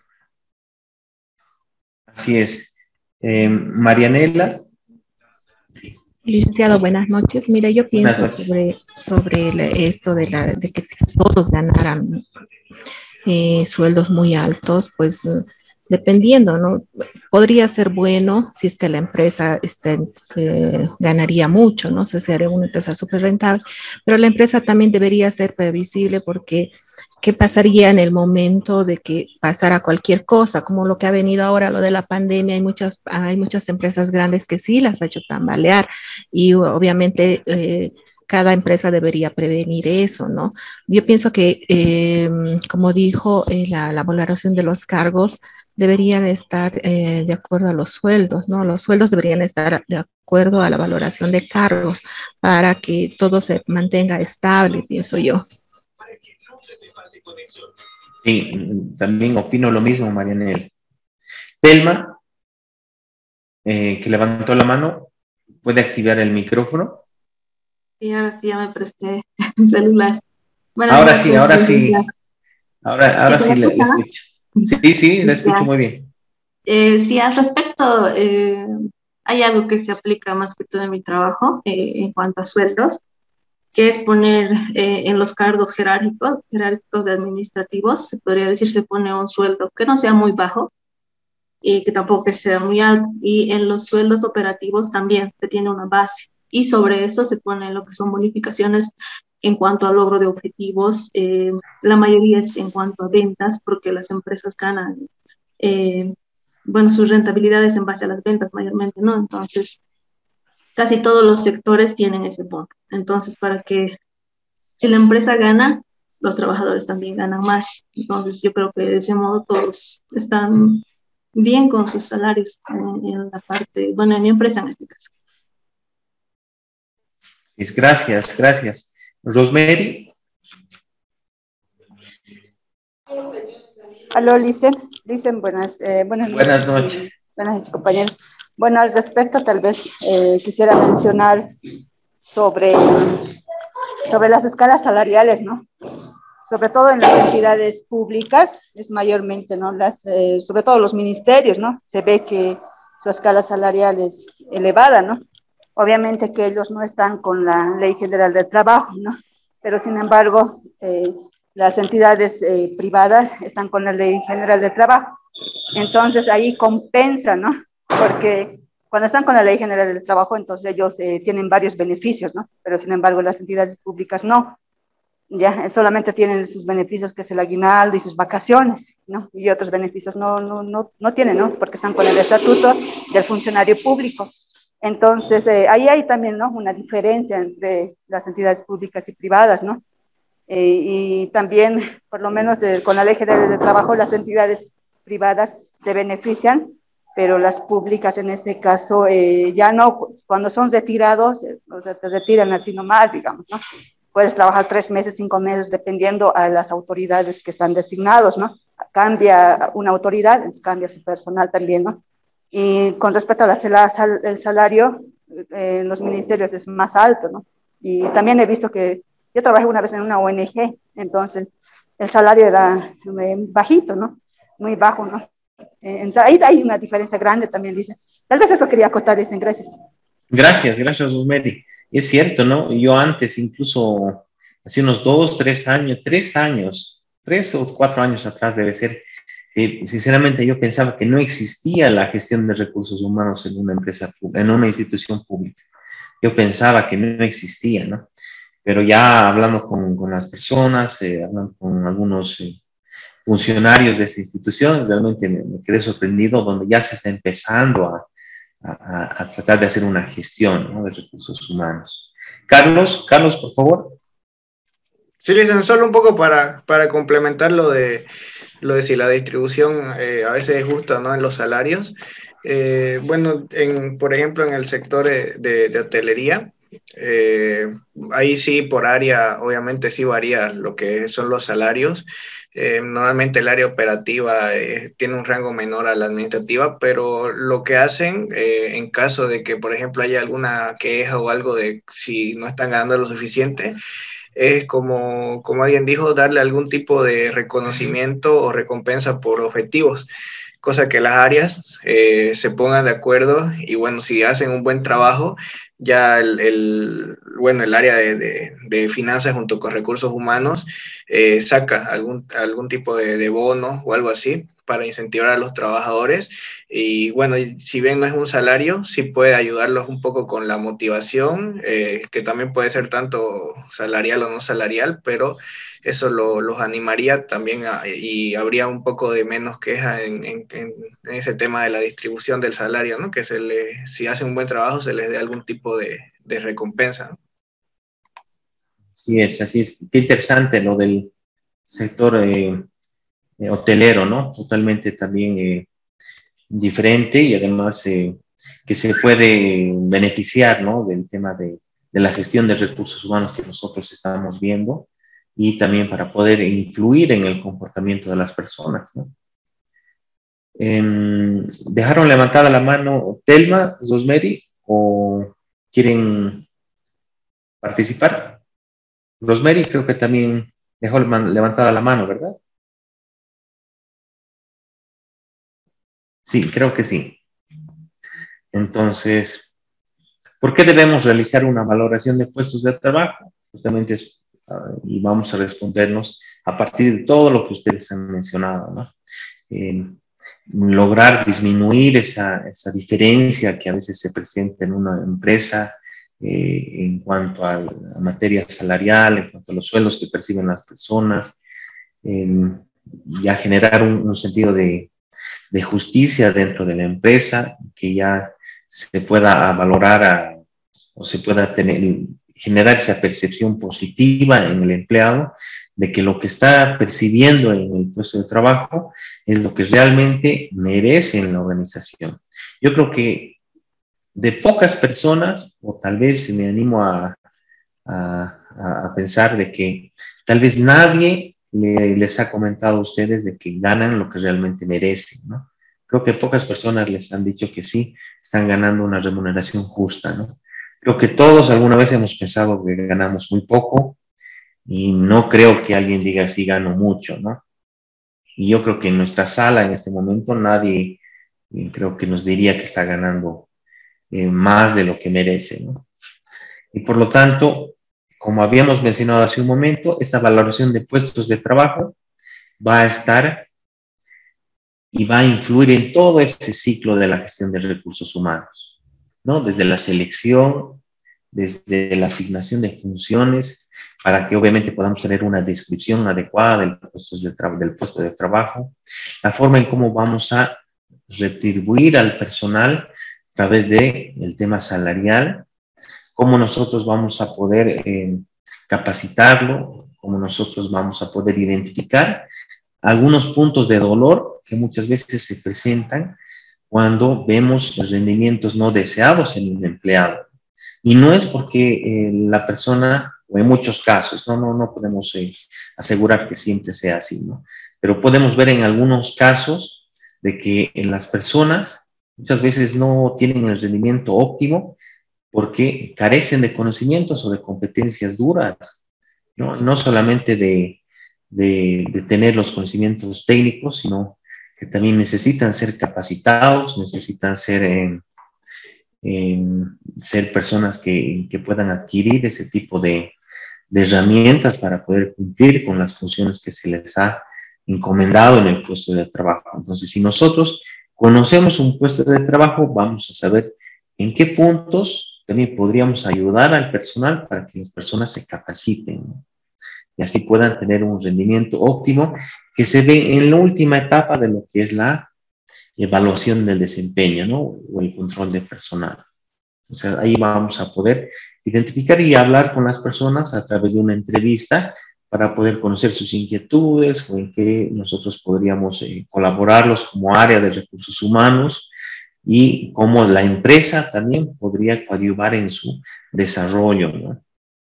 Así es. Eh, Marianela. Licenciado, buenas noches. Mira, yo pienso sobre, sobre esto de, la, de que si todos ganaran eh, sueldos muy altos, pues dependiendo, ¿no? Podría ser bueno si es que la empresa este, eh, ganaría mucho, ¿no? O sea, sería una empresa súper rentable, pero la empresa también debería ser previsible porque ¿qué pasaría en el momento de que pasara cualquier cosa? Como lo que ha venido ahora, lo de la pandemia, hay muchas, hay muchas empresas grandes que sí las ha hecho tambalear y obviamente eh, cada empresa debería prevenir eso, ¿no? Yo pienso que, eh, como dijo, eh, la, la valoración de los cargos deberían estar eh, de acuerdo a los sueldos, ¿no? Los sueldos deberían estar de acuerdo a la valoración de cargos para que todo se mantenga estable, pienso yo. Sí, también opino lo mismo, Marianela. Telma, eh, que levantó la mano, ¿puede activar el micrófono? Sí, ahora sí ya me presté el celular. Bueno, ahora no, sí, ahora sí. Ahora, ahora sí, sí le, le escucho. Sí, sí, le escucho ya. Muy bien. Eh, sí, al respecto, eh, hay algo que se aplica más que todo en mi trabajo eh, en cuanto a sueldos, que es poner eh, en los cargos jerárquicos, jerárquicos administrativos, se podría decir, se pone un sueldo que no sea muy bajo y que tampoco sea muy alto. Y en los sueldos operativos también se tiene una base. Y sobre eso se ponen lo que son bonificaciones en cuanto al logro de objetivos. Eh, la mayoría es en cuanto a ventas, porque las empresas ganan, eh, bueno, sus rentabilidades en base a las ventas mayormente, ¿no? Entonces, casi todos los sectores tienen ese bono. Entonces, para que si la empresa gana, los trabajadores también ganan más. Entonces yo creo que de ese modo todos están bien con sus salarios en, en la parte, bueno, en mi empresa en este caso. Es gracias, gracias. Rosemary. Aló, Licen. Licen, buenas, eh, buenas, buenas noches. noches. Buenas noches, compañeros. Bueno, al respecto, tal vez eh, quisiera mencionar sobre, sobre las escalas salariales, ¿no? Sobre todo en las entidades públicas, es mayormente, ¿no? Las, eh, sobre todo los ministerios, ¿no? Se ve que su escala salarial es elevada, ¿no? Obviamente que ellos no están con la Ley General del Trabajo, ¿no? Pero sin embargo, eh, las entidades eh, privadas están con la Ley General del Trabajo. Entonces ahí compensa, ¿no? Porque cuando están con la Ley General del Trabajo, entonces ellos eh, tienen varios beneficios, ¿no? Pero sin embargo las entidades públicas no. Ya solamente tienen sus beneficios, que es el aguinaldo y sus vacaciones, ¿no? Y otros beneficios no, no, no, no tienen, ¿no? Porque están con el estatuto del funcionario público. Entonces, eh, ahí hay también, ¿no? Una diferencia entre las entidades públicas y privadas, ¿no? Eh, y también, por lo menos eh, con la Ley General de Trabajo, las entidades privadas se benefician, pero las públicas en este caso eh, ya no, cuando son retirados, eh, o sea, te retiran así nomás, digamos, ¿no? Puedes trabajar tres meses, cinco meses, dependiendo a las autoridades que están designados, ¿no? Cambia una autoridad, entonces cambia su personal también, ¿no? Y con respecto a la, sal, el salario eh, en los ministerios es más alto, ¿no? Y también he visto que yo trabajé una vez en una O N G, entonces el salario era eh, bajito, ¿no? Muy bajo, ¿no? Eh, ahí hay una diferencia grande también, dice. Tal vez eso quería acotar, dicen. Gracias. Gracias, gracias, Rosemary. Es cierto, ¿no? Yo antes, incluso hace unos dos, tres años, tres años, tres o cuatro años atrás debe ser, eh, sinceramente yo pensaba que no existía la gestión de recursos humanos en una empresa, en una institución pública. Yo pensaba que no existía, ¿no? Pero ya hablando con, con las personas, eh, hablando con algunos eh, funcionarios de esa institución, realmente me, me quedé sorprendido donde ya se está empezando a, a, a tratar de hacer una gestión, ¿no?, de recursos humanos. Carlos, Carlos, por favor. Sí, Lisa, solo un poco para, para complementar lo de, lo de si la distribución eh, a veces es justa, ¿no?, en los salarios. Eh, bueno, en, por ejemplo, en el sector de, de hotelería, eh, ahí sí por área, obviamente sí varía lo que son los salarios. Eh, normalmente el área operativa eh, tiene un rango menor a la administrativa, pero lo que hacen eh, en caso de que, por ejemplo, haya alguna queja o algo de si no están ganando lo suficiente, es como, como alguien dijo, darle algún tipo de reconocimiento o recompensa por objetivos, cosa que las áreas eh, se pongan de acuerdo y bueno, si hacen un buen trabajo, ya el, el bueno, el área de, de, de finanzas junto con recursos humanos eh, saca algún, algún tipo de, de bono o algo así para incentivar a los trabajadores y bueno, si bien no es un salario, sí puede ayudarlos un poco con la motivación, eh, que también puede ser tanto salarial o no salarial, pero eso lo, los animaría también a, y habría un poco de menos queja en, en, en ese tema de la distribución del salario, ¿no? Que se le, si hacen un buen trabajo se les dé algún tipo de, de recompensa, ¿no? Así es, así es. Qué interesante lo del sector eh, eh, hotelero, ¿no? Totalmente también eh, diferente y además eh, que se puede beneficiar, ¿no?, del tema de, de la gestión de recursos humanos que nosotros estamos viendo y también para poder influir en el comportamiento de las personas, ¿no? Eh, ¿Dejaron levantada la mano Telma, Rosemary, o quieren participar? Rosemary creo que también dejó levantada la mano, ¿verdad? Sí, creo que sí. Entonces, ¿por qué debemos realizar una valoración de puestos de trabajo? Justamente es, uh, y vamos a respondernos a partir de todo lo que ustedes han mencionado, ¿no? Eh, lograr disminuir esa, esa diferencia que a veces se presenta en una empresa eh, en cuanto a, a materia salarial, en cuanto a los sueldos que perciben las personas, eh, y a generar un, un sentido de, de justicia dentro de la empresa, que ya se pueda valorar a, o se pueda tener, generar esa percepción positiva en el empleado de que lo que está percibiendo en el puesto de trabajo es lo que realmente merece en la organización. Yo creo que de pocas personas, o tal vez me animo a, a, a pensar de que tal vez nadie le, les ha comentado a ustedes de que ganan lo que realmente merecen, ¿no? Creo que pocas personas les han dicho que sí, están ganando una remuneración justa, ¿no? Creo que todos alguna vez hemos pensado que ganamos muy poco y no creo que alguien diga sí gano mucho, ¿no? Y yo creo que en nuestra sala en este momento nadie eh, creo que nos diría que está ganando eh, más de lo que merece, ¿no? Y por lo tanto, como habíamos mencionado hace un momento, esta valoración de puestos de trabajo va a estar y va a influir en todo ese ciclo de la gestión de recursos humanos, ¿no? Desde la selección, desde la asignación de funciones, para que obviamente podamos tener una descripción adecuada del puesto de, del puesto de trabajo, la forma en cómo vamos a retribuir al personal a través del tema salarial, cómo nosotros vamos a poder eh, capacitarlo, cómo nosotros vamos a poder identificar algunos puntos de dolor que muchas veces se presentan cuando vemos los rendimientos no deseados en un empleado. Y no es porque eh, la persona, o en muchos casos, no, no, no podemos eh, asegurar que siempre sea así, ¿no? Pero podemos ver en algunos casos de que en las personas muchas veces no tienen el rendimiento óptimo porque carecen de conocimientos o de competencias duras, ¿no? No solamente de, de, de tener los conocimientos técnicos, sino que también necesitan ser capacitados, necesitan ser, eh, eh, ser personas que, que puedan adquirir ese tipo de, de herramientas para poder cumplir con las funciones que se les ha encomendado en el puesto de trabajo. Entonces, si nosotros conocemos un puesto de trabajo, vamos a saber en qué puntos también podríamos ayudar al personal para que las personas se capaciten, ¿no? Y así puedan tener un rendimiento óptimo que se ve en la última etapa de lo que es la evaluación del desempeño, ¿no? O el control de personal. O sea, ahí vamos a poder identificar y hablar con las personas a través de una entrevista para poder conocer sus inquietudes o en qué nosotros podríamos eh, colaborarlos como área de recursos humanos y cómo la empresa también podría coadyuvar en su desarrollo, ¿no?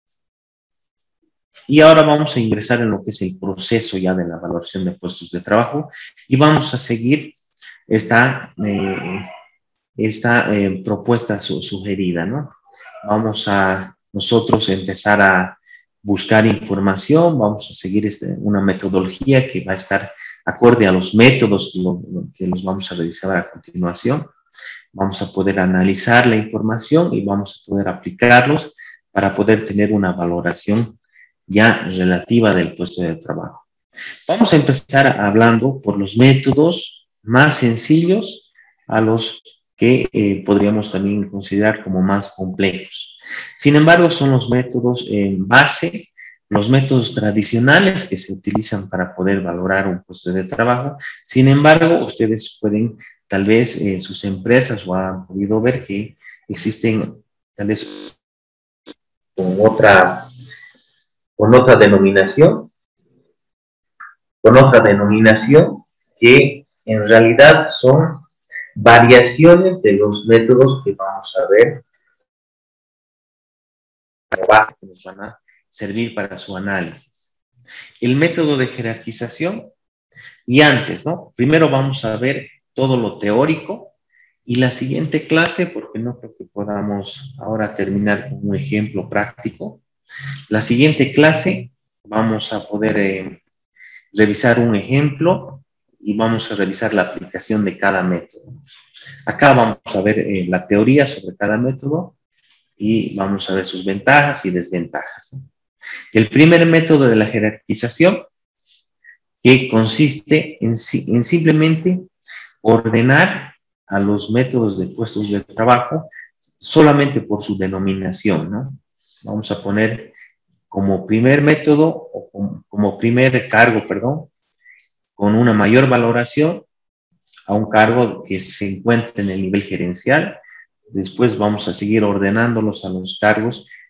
Y ahora vamos a ingresar en lo que es el proceso ya de la valoración de puestos de trabajo y vamos a seguir esta, eh, esta eh, propuesta su, sugerida, ¿no? Vamos a nosotros empezar a buscar información, vamos a seguir este, una metodología que va a estar acorde a los métodos que, lo, que los vamos a revisar a continuación. Vamos a poder analizar la información y vamos a poder aplicarlos para poder tener una valoración ya relativa del puesto de trabajo. Vamos a empezar hablando por los métodos más sencillos a los que eh, podríamos también considerar como más complejos. Sin embargo, son los métodos en base, los métodos tradicionales que se utilizan para poder valorar un puesto de trabajo. Sin embargo, ustedes pueden, tal vez en eh, sus empresas o han podido ver que existen tal vez con otra, con otra denominación, con otra denominación que en realidad son variaciones de los métodos que vamos a ver que nos van a servir para su análisis. El método de jerarquización y antes, ¿no? Primero vamos a ver todo lo teórico y la siguiente clase, porque no creo que podamos ahora terminar con un ejemplo práctico, la siguiente clase vamos a poder eh, revisar un ejemplo y vamos a revisar la aplicación de cada método. Acá vamos a ver eh, la teoría sobre cada método y vamos a ver sus ventajas y desventajas, ¿no? El primer método de la jerarquización, que consiste en, en simplemente ordenar a los métodos de puestos de trabajo solamente por su denominación, ¿no? Vamos a poner como primer método o como, como primer cargo, perdón, con una mayor valoración a un cargo que se encuentre en el nivel gerencial. Después vamos a seguir ordenándolos a los cargos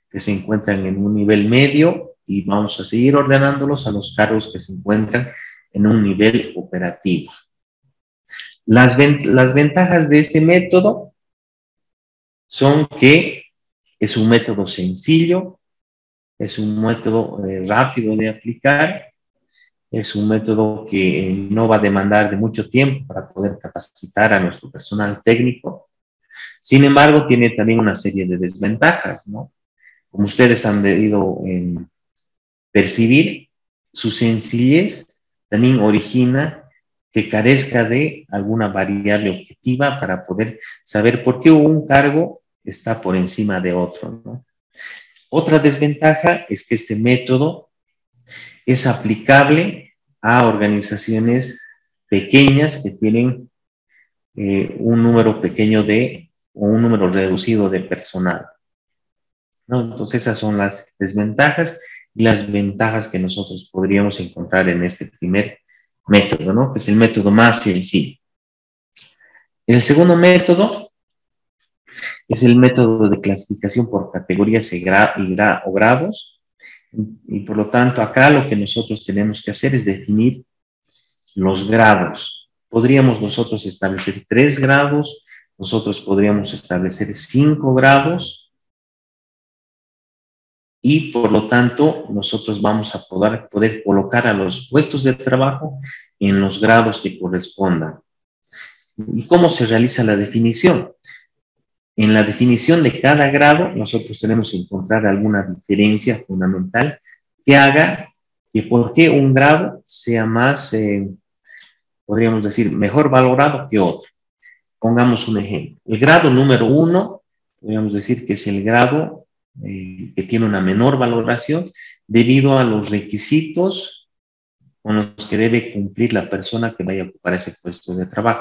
que se encuentran en un nivel medio y vamos a seguir ordenándolos a los cargos que se encuentran en un nivel operativo. Las, vent las ventajas de este método son que es un método sencillo, es un método eh, rápido de aplicar, es un método que eh, no va a demandar de mucho tiempo para poder capacitar a nuestro personal técnico. Sin embargo, tiene también una serie de desventajas, ¿no? Como ustedes han debido eh, percibir, su sencillez también origina que carezca de alguna variable objetiva para poder saber por qué un cargo está por encima de otro, ¿no? Otra desventaja es que este método es aplicable a organizaciones pequeñas que tienen eh, un número pequeño de, o un número reducido de personal, ¿no? Entonces esas son las desventajas y las ventajas que nosotros podríamos encontrar en este primer método, ¿no? Que es el método más sencillo. El segundo método es el método de clasificación por categorías y gra y gra o grados, y por lo tanto acá lo que nosotros tenemos que hacer es definir los grados. Podríamos nosotros establecer tres grados, nosotros podríamos establecer cinco grados, y por lo tanto nosotros vamos a poder, poder colocar a los puestos de trabajo en los grados que correspondan. ¿Y cómo se realiza la definición? En la definición de cada grado nosotros tenemos que encontrar alguna diferencia fundamental que haga que por qué un grado sea más, eh, podríamos decir, mejor valorado que otro. Pongamos un ejemplo. El grado número uno, podríamos decir que es el grado eh, que tiene una menor valoración debido a los requisitos con los que debe cumplir la persona que vaya a ocupar ese puesto de trabajo.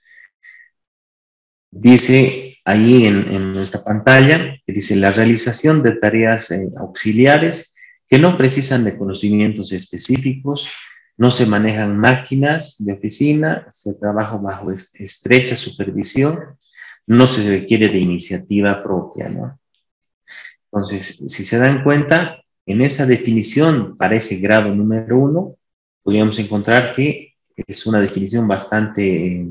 Dice ahí en, en nuestra pantalla, que dice la realización de tareas eh, auxiliares que no precisan de conocimientos específicos, no se manejan máquinas de oficina, se trabaja bajo est estrecha supervisión, no se requiere de iniciativa propia, ¿no? Entonces, si se dan cuenta, en esa definición para ese grado número uno, podríamos encontrar que es una definición bastante... Eh,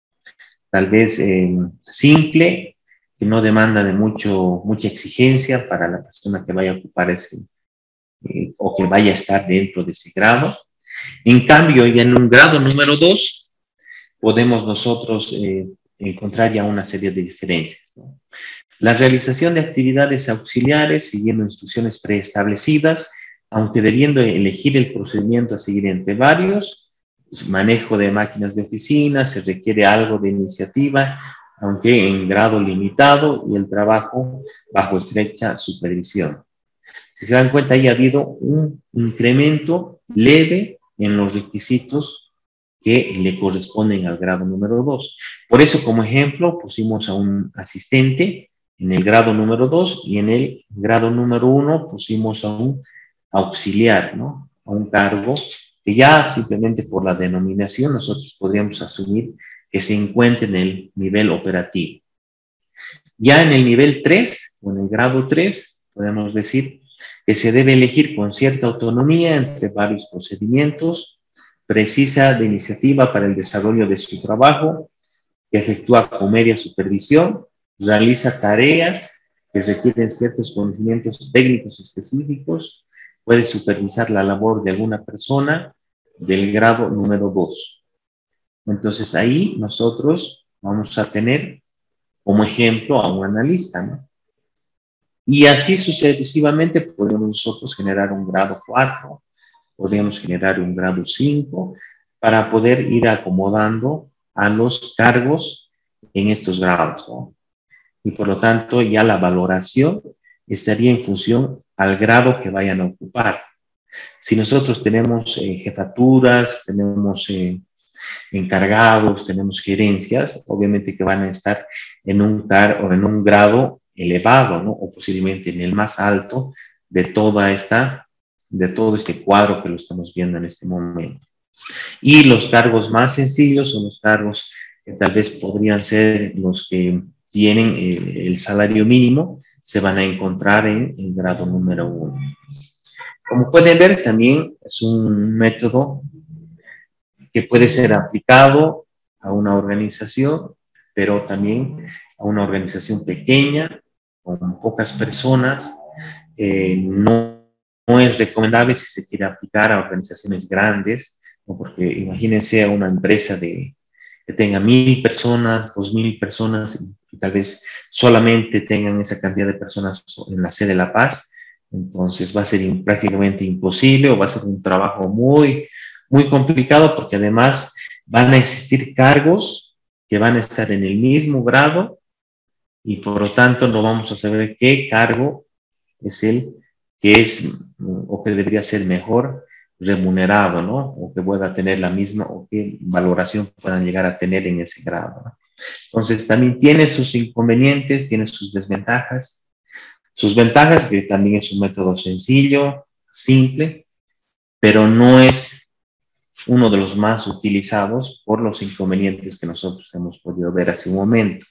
tal vez eh, simple, que no demanda de mucho, mucha exigencia para la persona que vaya a ocupar ese, eh, o que vaya a estar dentro de ese grado. En cambio, ya en un grado número dos, podemos nosotros eh, encontrar ya una serie de diferencias, ¿no? La realización de actividades auxiliares siguiendo instrucciones preestablecidas, aunque debiendo elegir el procedimiento a seguir entre varios. Manejo de máquinas de oficina, se requiere algo de iniciativa, aunque en grado limitado, y el trabajo bajo estrecha supervisión. Si se dan cuenta, ahí ha habido un incremento leve en los requisitos que le corresponden al grado número dos. Por eso, como ejemplo, pusimos a un asistente en el grado número dos y en el grado número uno pusimos a un auxiliar, ¿no? A un cargo que ya simplemente por la denominación nosotros podríamos asumir que se encuentra en el nivel operativo. Ya en el nivel tres, o en el grado tres, podemos decir que se debe elegir con cierta autonomía entre varios procedimientos, precisa de iniciativa para el desarrollo de su trabajo, que efectúa con media supervisión, realiza tareas que requieren ciertos conocimientos técnicos específicos, puede supervisar la labor de alguna persona del grado número dos. Entonces ahí nosotros vamos a tener como ejemplo a un analista, ¿no? Y así sucesivamente podríamos nosotros generar un grado cuatro, podríamos generar un grado cinco, para poder ir acomodando a los cargos en estos grados, ¿no? Y por lo tanto ya la valoración estaría en función al grado que vayan a ocupar. Si nosotros tenemos eh, jefaturas, tenemos eh, encargados, tenemos gerencias, obviamente que van a estar en un, car o en un grado elevado, ¿no? O posiblemente en el más alto de toda esta, de todo este cuadro que lo estamos viendo en este momento. Y los cargos más sencillos son los cargos que tal vez podrían ser los que tienen eh, el salario mínimo, se van a encontrar en el grado número uno. Como pueden ver, también es un método que puede ser aplicado a una organización, pero también a una organización pequeña, con pocas personas. Eh, no, no es recomendable si se quiere aplicar a organizaciones grandes, ¿no? Porque imagínense a una empresa de, que tenga mil personas, dos mil personas, y, y tal vez solamente tengan esa cantidad de personas en la sede de La Paz. Entonces va a ser in, prácticamente imposible, o va a ser un trabajo muy, muy complicado, porque además van a existir cargos que van a estar en el mismo grado, y por lo tanto no vamos a saber qué cargo es el que es o que debería ser mejor remunerado, ¿no? O que pueda tener la misma, o qué valoración puedan llegar a tener en ese grado, ¿no? Entonces también tiene sus inconvenientes, tiene sus desventajas. Sus ventajas, que también es un método sencillo, simple, pero no es uno de los más utilizados por los inconvenientes que nosotros hemos podido ver hace un momento.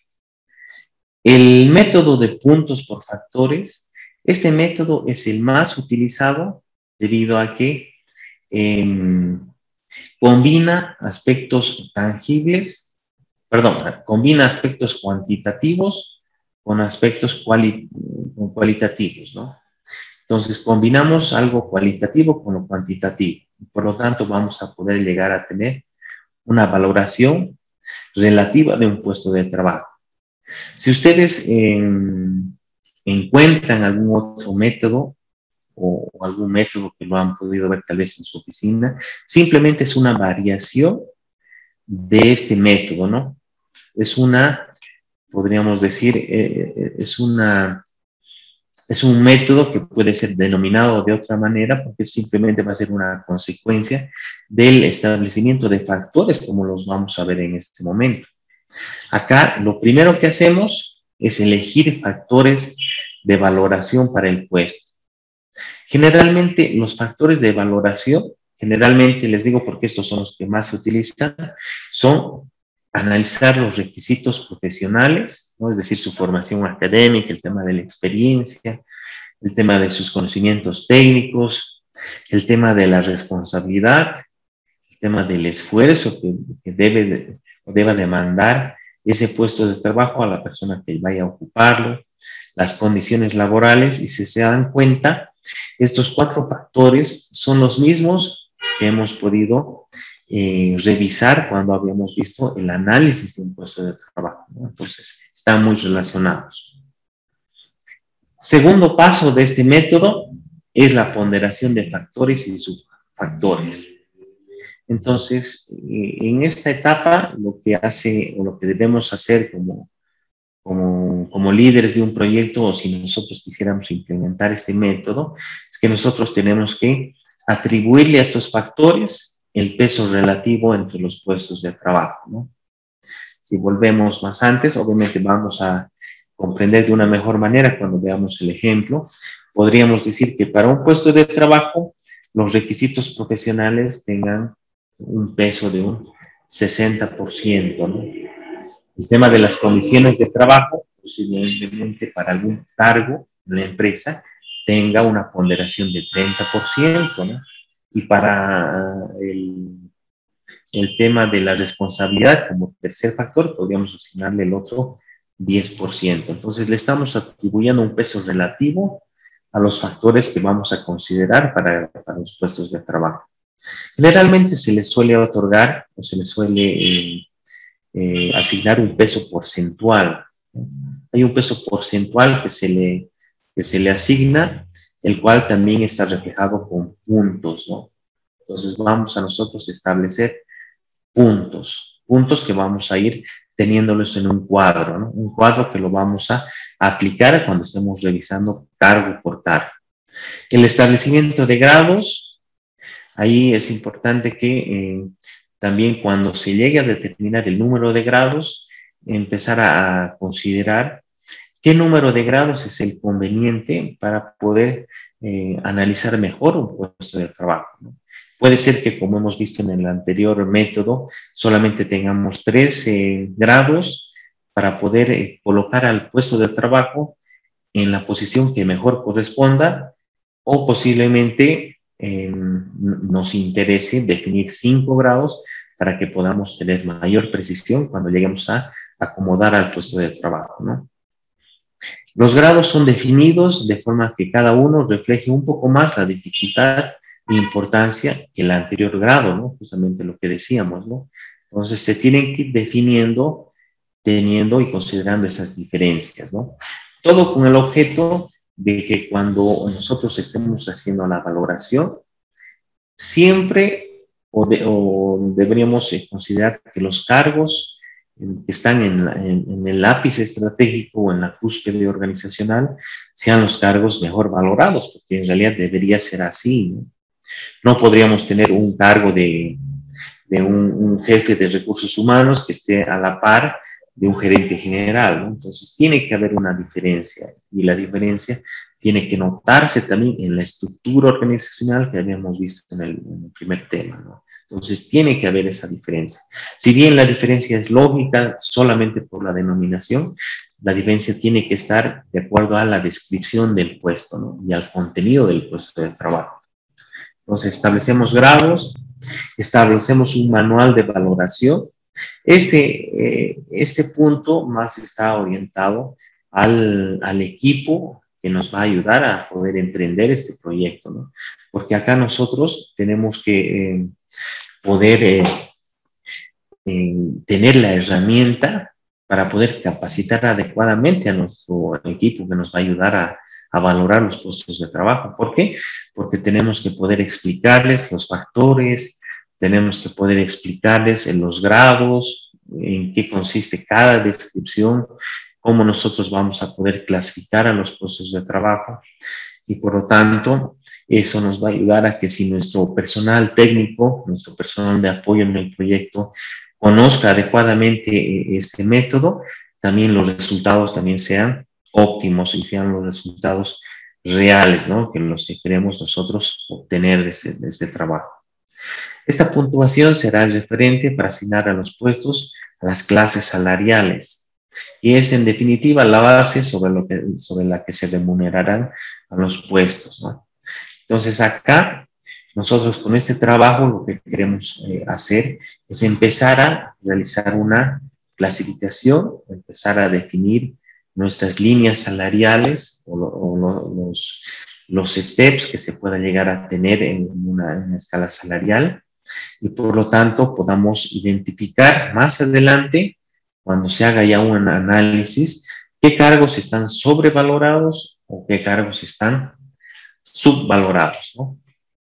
El método de puntos por factores, este método es el más utilizado debido a que eh, combina aspectos tangibles, perdón, combina aspectos cuantitativos con aspectos cuali cualitativos, ¿no? Entonces, combinamos algo cualitativo con lo cuantitativo. Por lo tanto, vamos a poder llegar a tener una valoración relativa de un puesto de trabajo. Si ustedes eh, encuentran algún otro método o, o algún método que lo han podido ver tal vez en su oficina, simplemente es una variación de este método, ¿no? Es una, podríamos decir, eh, es una, es un método que puede ser denominado de otra manera, porque simplemente va a ser una consecuencia del establecimiento de factores, como los vamos a ver en este momento. Acá lo primero que hacemos es elegir factores de valoración para el puesto. Generalmente los factores de valoración, generalmente les digo porque estos son los que más se utilizan, son analizar los requisitos profesionales, ¿no? Es decir, su formación académica, el tema de la experiencia, el tema de sus conocimientos técnicos, el tema de la responsabilidad, el tema del esfuerzo que, que debe de, o deba demandar ese puesto de trabajo a la persona que vaya a ocuparlo, las condiciones laborales, y si se dan cuenta, estos cuatro factores son los mismos que hemos podido eh, revisar cuando habíamos visto el análisis de un puesto de trabajo, ¿no? Entonces, están muy relacionados. Segundo paso de este método es la ponderación de factores y subfactores. Entonces, en esta etapa, lo que hace o lo que debemos hacer como, como, como líderes de un proyecto, o si nosotros quisiéramos implementar este método, es que nosotros tenemos que atribuirle a estos factores el peso relativo entre los puestos de trabajo, ¿no? Si volvemos más antes, obviamente vamos a comprender de una mejor manera cuando veamos el ejemplo. Podríamos decir que para un puesto de trabajo, los requisitos profesionales tengan un peso de un sesenta por ciento, ¿no? El tema de las condiciones de trabajo, posiblemente para algún cargo en la empresa, tenga una ponderación de treinta por ciento, ¿no? Y para el, el tema de la responsabilidad como tercer factor, podríamos asignarle el otro diez por ciento. Entonces le estamos atribuyendo un peso relativo a los factores que vamos a considerar para, para los puestos de trabajo. Generalmente se les suele otorgar o se les suele eh, eh, asignar un peso porcentual, ¿no? Hay un peso porcentual que se, le, que se le asigna, el cual también está reflejado con puntos, ¿no? Entonces vamos a nosotros establecer puntos, puntos que vamos a ir teniéndolos en un cuadro, ¿no? Un cuadro que lo vamos a aplicar cuando estemos revisando cargo por cargo. El establecimiento de grados. Ahí es importante que eh, también cuando se llegue a determinar el número de grados, empezar a, a considerar qué número de grados es el conveniente para poder eh, analizar mejor un puesto de trabajo, ¿no? Puede ser que, como hemos visto en el anterior método, solamente tengamos tres eh, grados para poder eh, colocar al puesto de trabajo en la posición que mejor corresponda, o posiblemente eh, nos interese definir cinco grados para que podamos tener mayor precisión cuando lleguemos a acomodar al puesto de trabajo, ¿no? Los grados son definidos de forma que cada uno refleje un poco más la dificultad e importancia que el anterior grado, ¿no? Justamente lo que decíamos, ¿no? Entonces se tienen que ir definiendo, teniendo y considerando esas diferencias, ¿no? Todo con el objeto de que cuando nosotros estemos haciendo la valoración, siempre o, de, o deberíamos considerar que los cargos que están en, en, en el ápice estratégico o en la cúspide organizacional sean los cargos mejor valorados, porque en realidad debería ser así, ¿no? No podríamos tener un cargo de, de un, un jefe de recursos humanos que esté a la par de un gerente general, ¿no? Entonces tiene que haber una diferencia, y la diferencia tiene que notarse también en la estructura organizacional que habíamos visto en el, en el primer tema, ¿no? Entonces tiene que haber esa diferencia. Si bien la diferencia es lógica solamente por la denominación, la diferencia tiene que estar de acuerdo a la descripción del puesto, ¿no? Y al contenido del puesto de trabajo. Entonces establecemos grados, establecemos un manual de valoración. Este, eh, este punto más está orientado al, al equipo que nos va a ayudar a poder emprender este proyecto, ¿no? Porque acá nosotros tenemos que eh, poder eh, eh, tener la herramienta para poder capacitar adecuadamente a nuestro equipo que nos va a ayudar a, a valorar los puestos de trabajo. ¿Por qué? Porque tenemos que poder explicarles los factores, tenemos que poder explicarles en los grados, en qué consiste cada descripción, cómo nosotros vamos a poder clasificar a los puestos de trabajo, y por lo tanto eso nos va a ayudar a que si nuestro personal técnico, nuestro personal de apoyo en el proyecto conozca adecuadamente este método, también los resultados también sean óptimos y sean los resultados reales, ¿no? Que los que queremos nosotros obtener de este, de este trabajo. Esta puntuación será el referente para asignar a los puestos a las clases salariales, y es en definitiva la base sobre, lo que, sobre la que se remunerarán a los puestos, ¿no? Entonces acá nosotros con este trabajo lo que queremos eh, hacer es empezar a realizar una clasificación, empezar a definir nuestras líneas salariales o, lo, o lo, los, los steps que se pueda llegar a tener en una, en una escala salarial, y por lo tanto podamos identificar más adelante, cuando se haga ya un análisis, qué cargos están sobrevalorados o qué cargos están subvalorados, ¿no?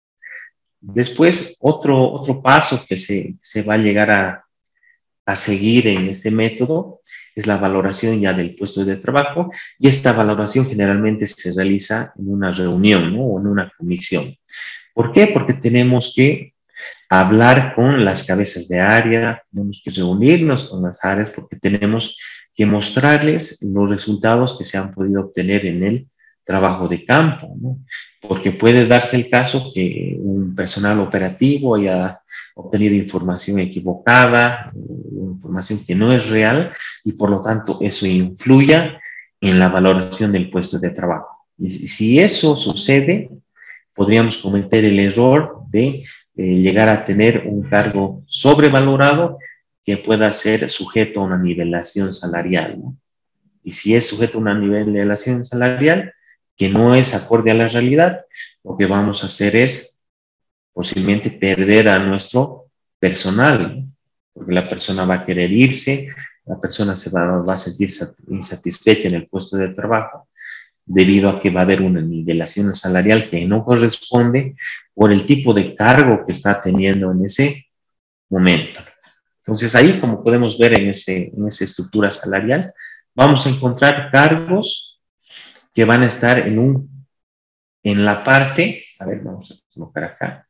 Después, otro, otro paso que se, se va a llegar a, a seguir en este método es la valoración ya del puesto de trabajo, y esta valoración generalmente se realiza en una reunión, ¿no? O en una comisión. ¿Por qué? Porque tenemos que hablar con las cabezas de área, tenemos que reunirnos con las áreas, porque tenemos que mostrarles los resultados que se han podido obtener en el trabajo de campo, ¿no? Porque puede darse el caso que un personal operativo haya obtenido información equivocada, información que no es real, y por lo tanto eso influya en la valoración del puesto de trabajo. Y si eso sucede, podríamos cometer el error de eh, llegar a tener un cargo sobrevalorado que pueda ser sujeto a una nivelación salarial, ¿no? Y si es sujeto a una nivelación salarial que no es acorde a la realidad, lo que vamos a hacer es posiblemente perder a nuestro personal, ¿no? Porque la persona va a querer irse, la persona se va, va a sentir insatisfecha en el puesto de trabajo, debido a que va a haber una nivelación salarial que no corresponde por el tipo de cargo que está teniendo en ese momento. Entonces ahí, como podemos ver en, ese, en esa estructura salarial, vamos a encontrar cargos que van a estar en, un, en la parte, a ver, vamos a colocar acá,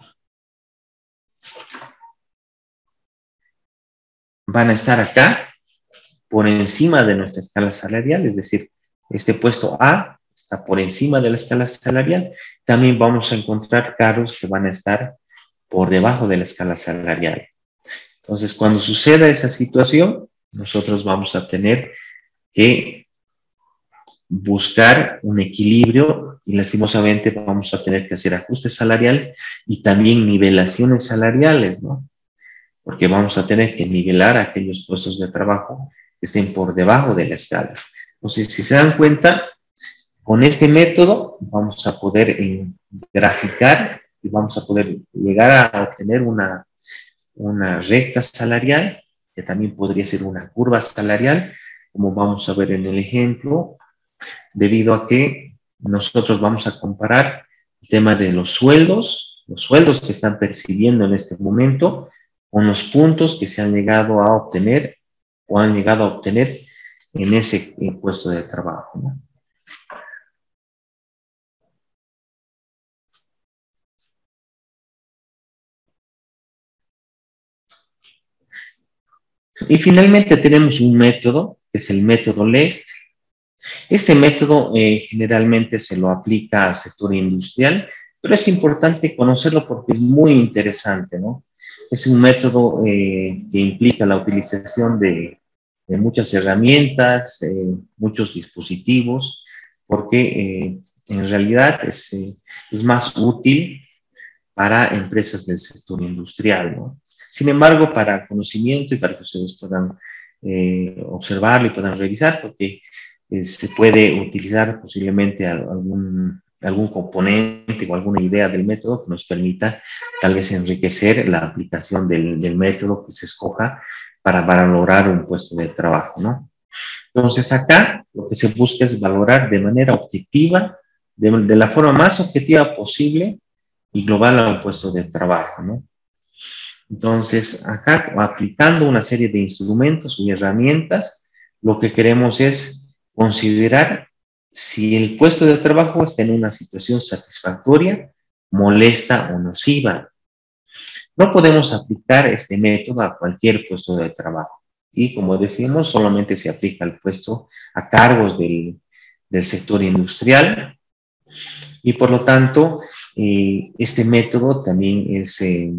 van a estar acá por encima de nuestra escala salarial, es decir, este puesto A está por encima de la escala salarial. También vamos a encontrar cargos que van a estar por debajo de la escala salarial. Entonces, cuando suceda esa situación, nosotros vamos a tener que buscar un equilibrio y lastimosamente vamos a tener que hacer ajustes salariales y también nivelaciones salariales, ¿no? Porque vamos a tener que nivelar aquellos puestos de trabajo que estén por debajo de la escala. Entonces, si se dan cuenta, con este método vamos a poder eh, graficar y vamos a poder llegar a obtener una, una recta salarial, que también podría ser una curva salarial, como vamos a ver en el ejemplo, debido a que nosotros vamos a comparar el tema de los sueldos, los sueldos que están percibiendo en este momento, con los puntos que se han llegado a obtener o han llegado a obtener en ese puesto de trabajo, ¿no? Y finalmente tenemos un método, que es el método LEST. Este método eh, generalmente se lo aplica al sector industrial, pero es importante conocerlo porque es muy interesante, ¿no? Es un método eh, que implica la utilización de, de muchas herramientas, eh, muchos dispositivos, porque eh, en realidad es, eh, es más útil para empresas del sector industrial, ¿no? Sin embargo, para conocimiento y para que ustedes puedan eh, observarlo y puedan revisar, porque eh, se puede utilizar posiblemente algún, algún componente o alguna idea del método que nos permita tal vez enriquecer la aplicación del, del método que se escoja para valorar un puesto de trabajo, ¿no? Entonces acá lo que se busca es valorar de manera objetiva, de, de la forma más objetiva posible y global a un puesto de trabajo, ¿no? Entonces, acá, aplicando una serie de instrumentos y herramientas, lo que queremos es considerar si el puesto de trabajo está en una situación satisfactoria, molesta o nociva. No podemos aplicar este método a cualquier puesto de trabajo. Y como decimos, solamente se aplica al puesto a cargos del, del sector industrial. Y por lo tanto, eh, este método también es... Eh,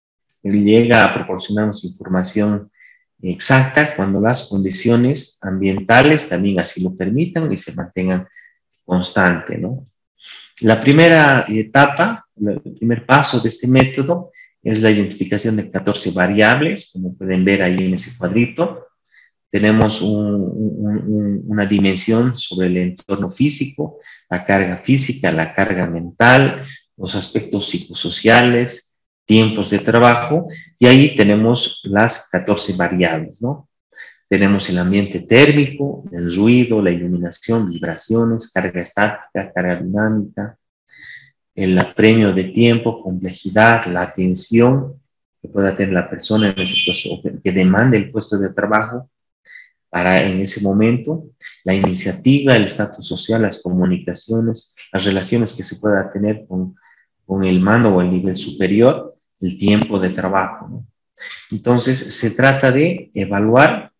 llega a proporcionarnos información exacta cuando las condiciones ambientales también así lo permitan y se mantengan constantes, ¿no? La primera etapa, el primer paso de este método es la identificación de catorce variables, como pueden ver ahí en ese cuadrito. Tenemos un, un, un, una dimensión sobre el entorno físico, la carga física, la carga mental, los aspectos psicosociales, tiempos de trabajo, y ahí tenemos las catorce variables, ¿no? Tenemos el ambiente térmico, el ruido, la iluminación, vibraciones, carga estática, carga dinámica, el apremio de tiempo, complejidad, la atención que pueda tener la persona en ese puesto, que demande el puesto de trabajo para en ese momento, la iniciativa, el estatus social, las comunicaciones, las relaciones que se pueda tener con, con el mando o el nivel superior, el tiempo de trabajo, ¿no? Entonces, se trata de evaluar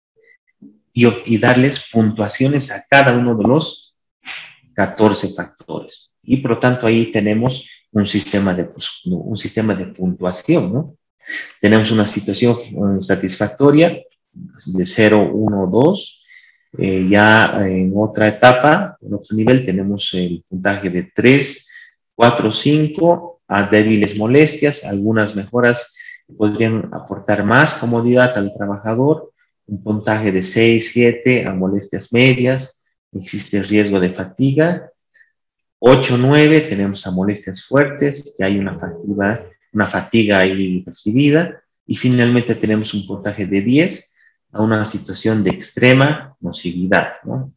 y, y darles puntuaciones a cada uno de los catorce factores. Y por lo tanto, ahí tenemos un sistema de, un sistema de puntuación, ¿no? Tenemos una situación satisfactoria de cero, uno, dos. Eh, ya en otra etapa, en otro nivel, tenemos el puntaje de tres, cuatro, cinco, a débiles molestias, algunas mejoras podrían aportar más comodidad al trabajador, un puntaje de seis, siete a molestias medias, existe riesgo de fatiga, ocho, nueve tenemos a molestias fuertes, que hay una fatiga, una fatiga ahí percibida, y finalmente tenemos un puntaje de diez a una situación de extrema nocividad, ¿no?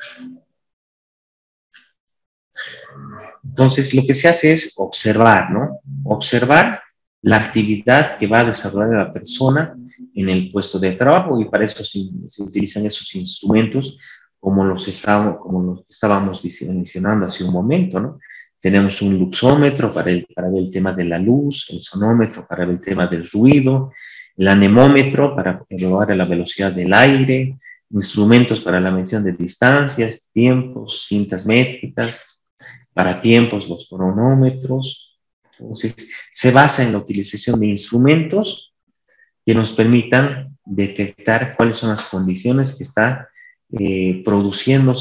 Entonces, lo que se hace es observar, ¿no? Observar la actividad que va a desarrollar la persona en el puesto de trabajo, y para eso se, se utilizan esos instrumentos como los, estábamos, como los que estábamos mencionando hace un momento, ¿no? Tenemos un luxómetro para, el, para ver el tema de la luz, el sonómetro para ver el tema del ruido, el anemómetro para evaluar la velocidad del aire, instrumentos para la medición de distancias, tiempos, cintas métricas, para tiempos los cronómetros. Entonces, se basa en la utilización de instrumentos que nos permitan detectar cuáles son las condiciones que está eh, produciéndose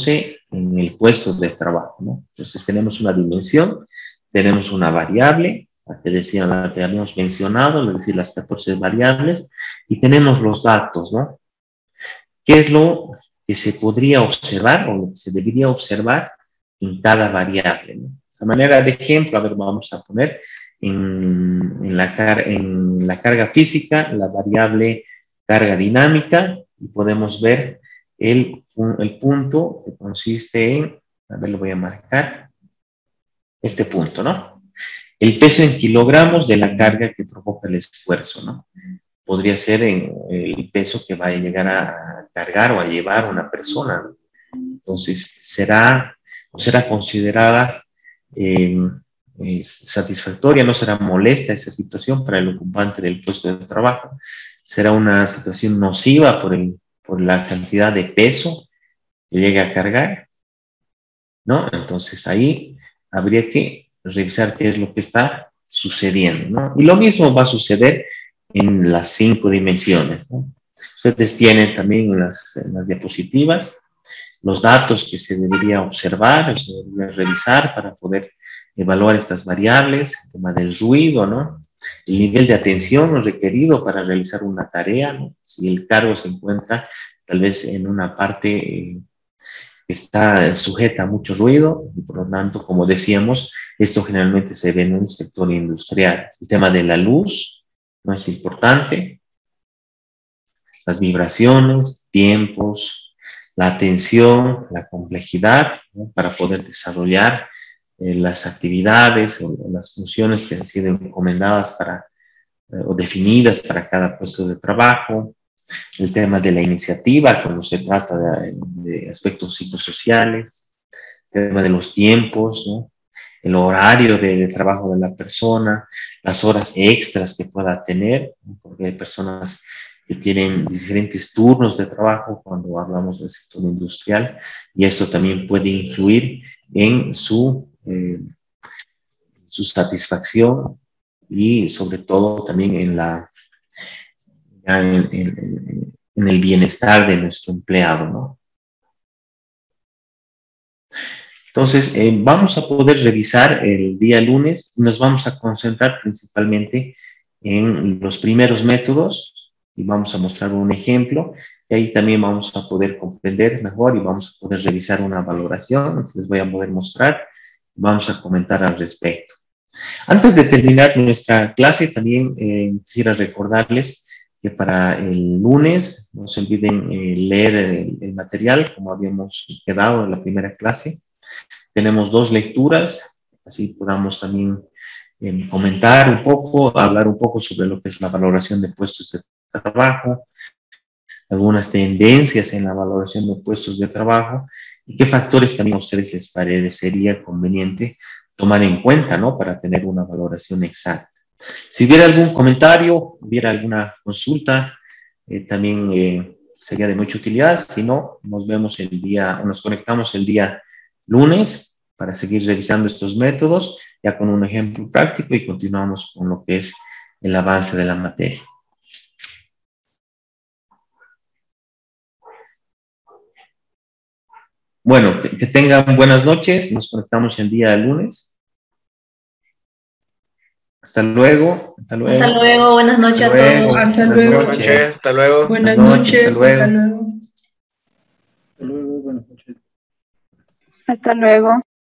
en el puesto de trabajo, ¿no? Entonces tenemos una dimensión, tenemos una variable, la que decía, la que habíamos mencionado, es decir, las catorce variables, y tenemos los datos, ¿no? ¿Qué es lo que se podría observar o lo que se debería observar en cada variable, ¿no? A manera de ejemplo, a ver, vamos a poner en, en, la, car en la carga física, la variable carga dinámica, y podemos ver el, el punto que consiste en, a ver, lo voy a marcar, este punto, ¿no? El peso en kilogramos de la carga que provoca el esfuerzo, ¿no? Podría ser en el peso que va a llegar a cargar o a llevar una persona, ¿no? Entonces, será, será considerada eh, eh, satisfactoria, no será molesta esa situación para el ocupante del puesto de trabajo, será una situación nociva por, el, por la cantidad de peso que llegue a cargar, ¿no? Entonces, ahí habría que revisar qué es lo que está sucediendo, ¿no? Y lo mismo va a suceder en las cinco dimensiones, ¿no? Ustedes tienen también en las, en las diapositivas los datos que se debería observar, se debería revisar para poder evaluar estas variables, el tema del ruido, ¿no? El nivel de atención requerido para realizar una tarea, ¿no? Si el cargo se encuentra tal vez en una parte eh, que está sujeta a mucho ruido, y por lo tanto, como decíamos, esto generalmente se ve en un sector industrial. El tema de la luz no es importante, las vibraciones, tiempos, la atención, la complejidad, ¿no? Para poder desarrollar eh, las actividades o, o las funciones que han sido encomendadas para, eh, o definidas para cada puesto de trabajo, el tema de la iniciativa cuando se trata de, de aspectos psicosociales, el tema de los tiempos, ¿no? El horario de, de trabajo de la persona, las horas extras que pueda tener, ¿no? Porque hay personas que tienen diferentes turnos de trabajo cuando hablamos del sector industrial, y eso también puede influir en su, eh, su satisfacción y sobre todo también en, la, en, en, en el bienestar de nuestro empleado, ¿no? Entonces, eh, vamos a poder revisar el día lunes y nos vamos a concentrar principalmente en los primeros métodos, y vamos a mostrar un ejemplo, y ahí también vamos a poder comprender mejor y vamos a poder revisar una valoración. Les voy a poder mostrar, vamos a comentar al respecto. Antes de terminar nuestra clase, también eh, quisiera recordarles que para el lunes no se olviden eh, leer el, el material como habíamos quedado en la primera clase. Tenemos dos lecturas, así podamos también eh, comentar un poco, hablar un poco sobre lo que es la valoración de puestos de trabajo, algunas tendencias en la valoración de puestos de trabajo y qué factores también a ustedes les parecería conveniente tomar en cuenta, ¿no? Para tener una valoración exacta. Si hubiera algún comentario, hubiera alguna consulta, eh, también eh, sería de mucha utilidad. Si no, nos vemos el día, nos conectamos el día lunes para seguir revisando estos métodos, ya con un ejemplo práctico, y continuamos con lo que es el avance de la materia. Bueno, que, que tengan buenas noches. Nos conectamos el día lunes. Hasta luego. Hasta luego. Hasta luego. Buenas noches hasta a todos. Hasta luego. Hasta luego. Buenas noches. Hasta luego. Hasta luego. Buenas noches. Hasta luego.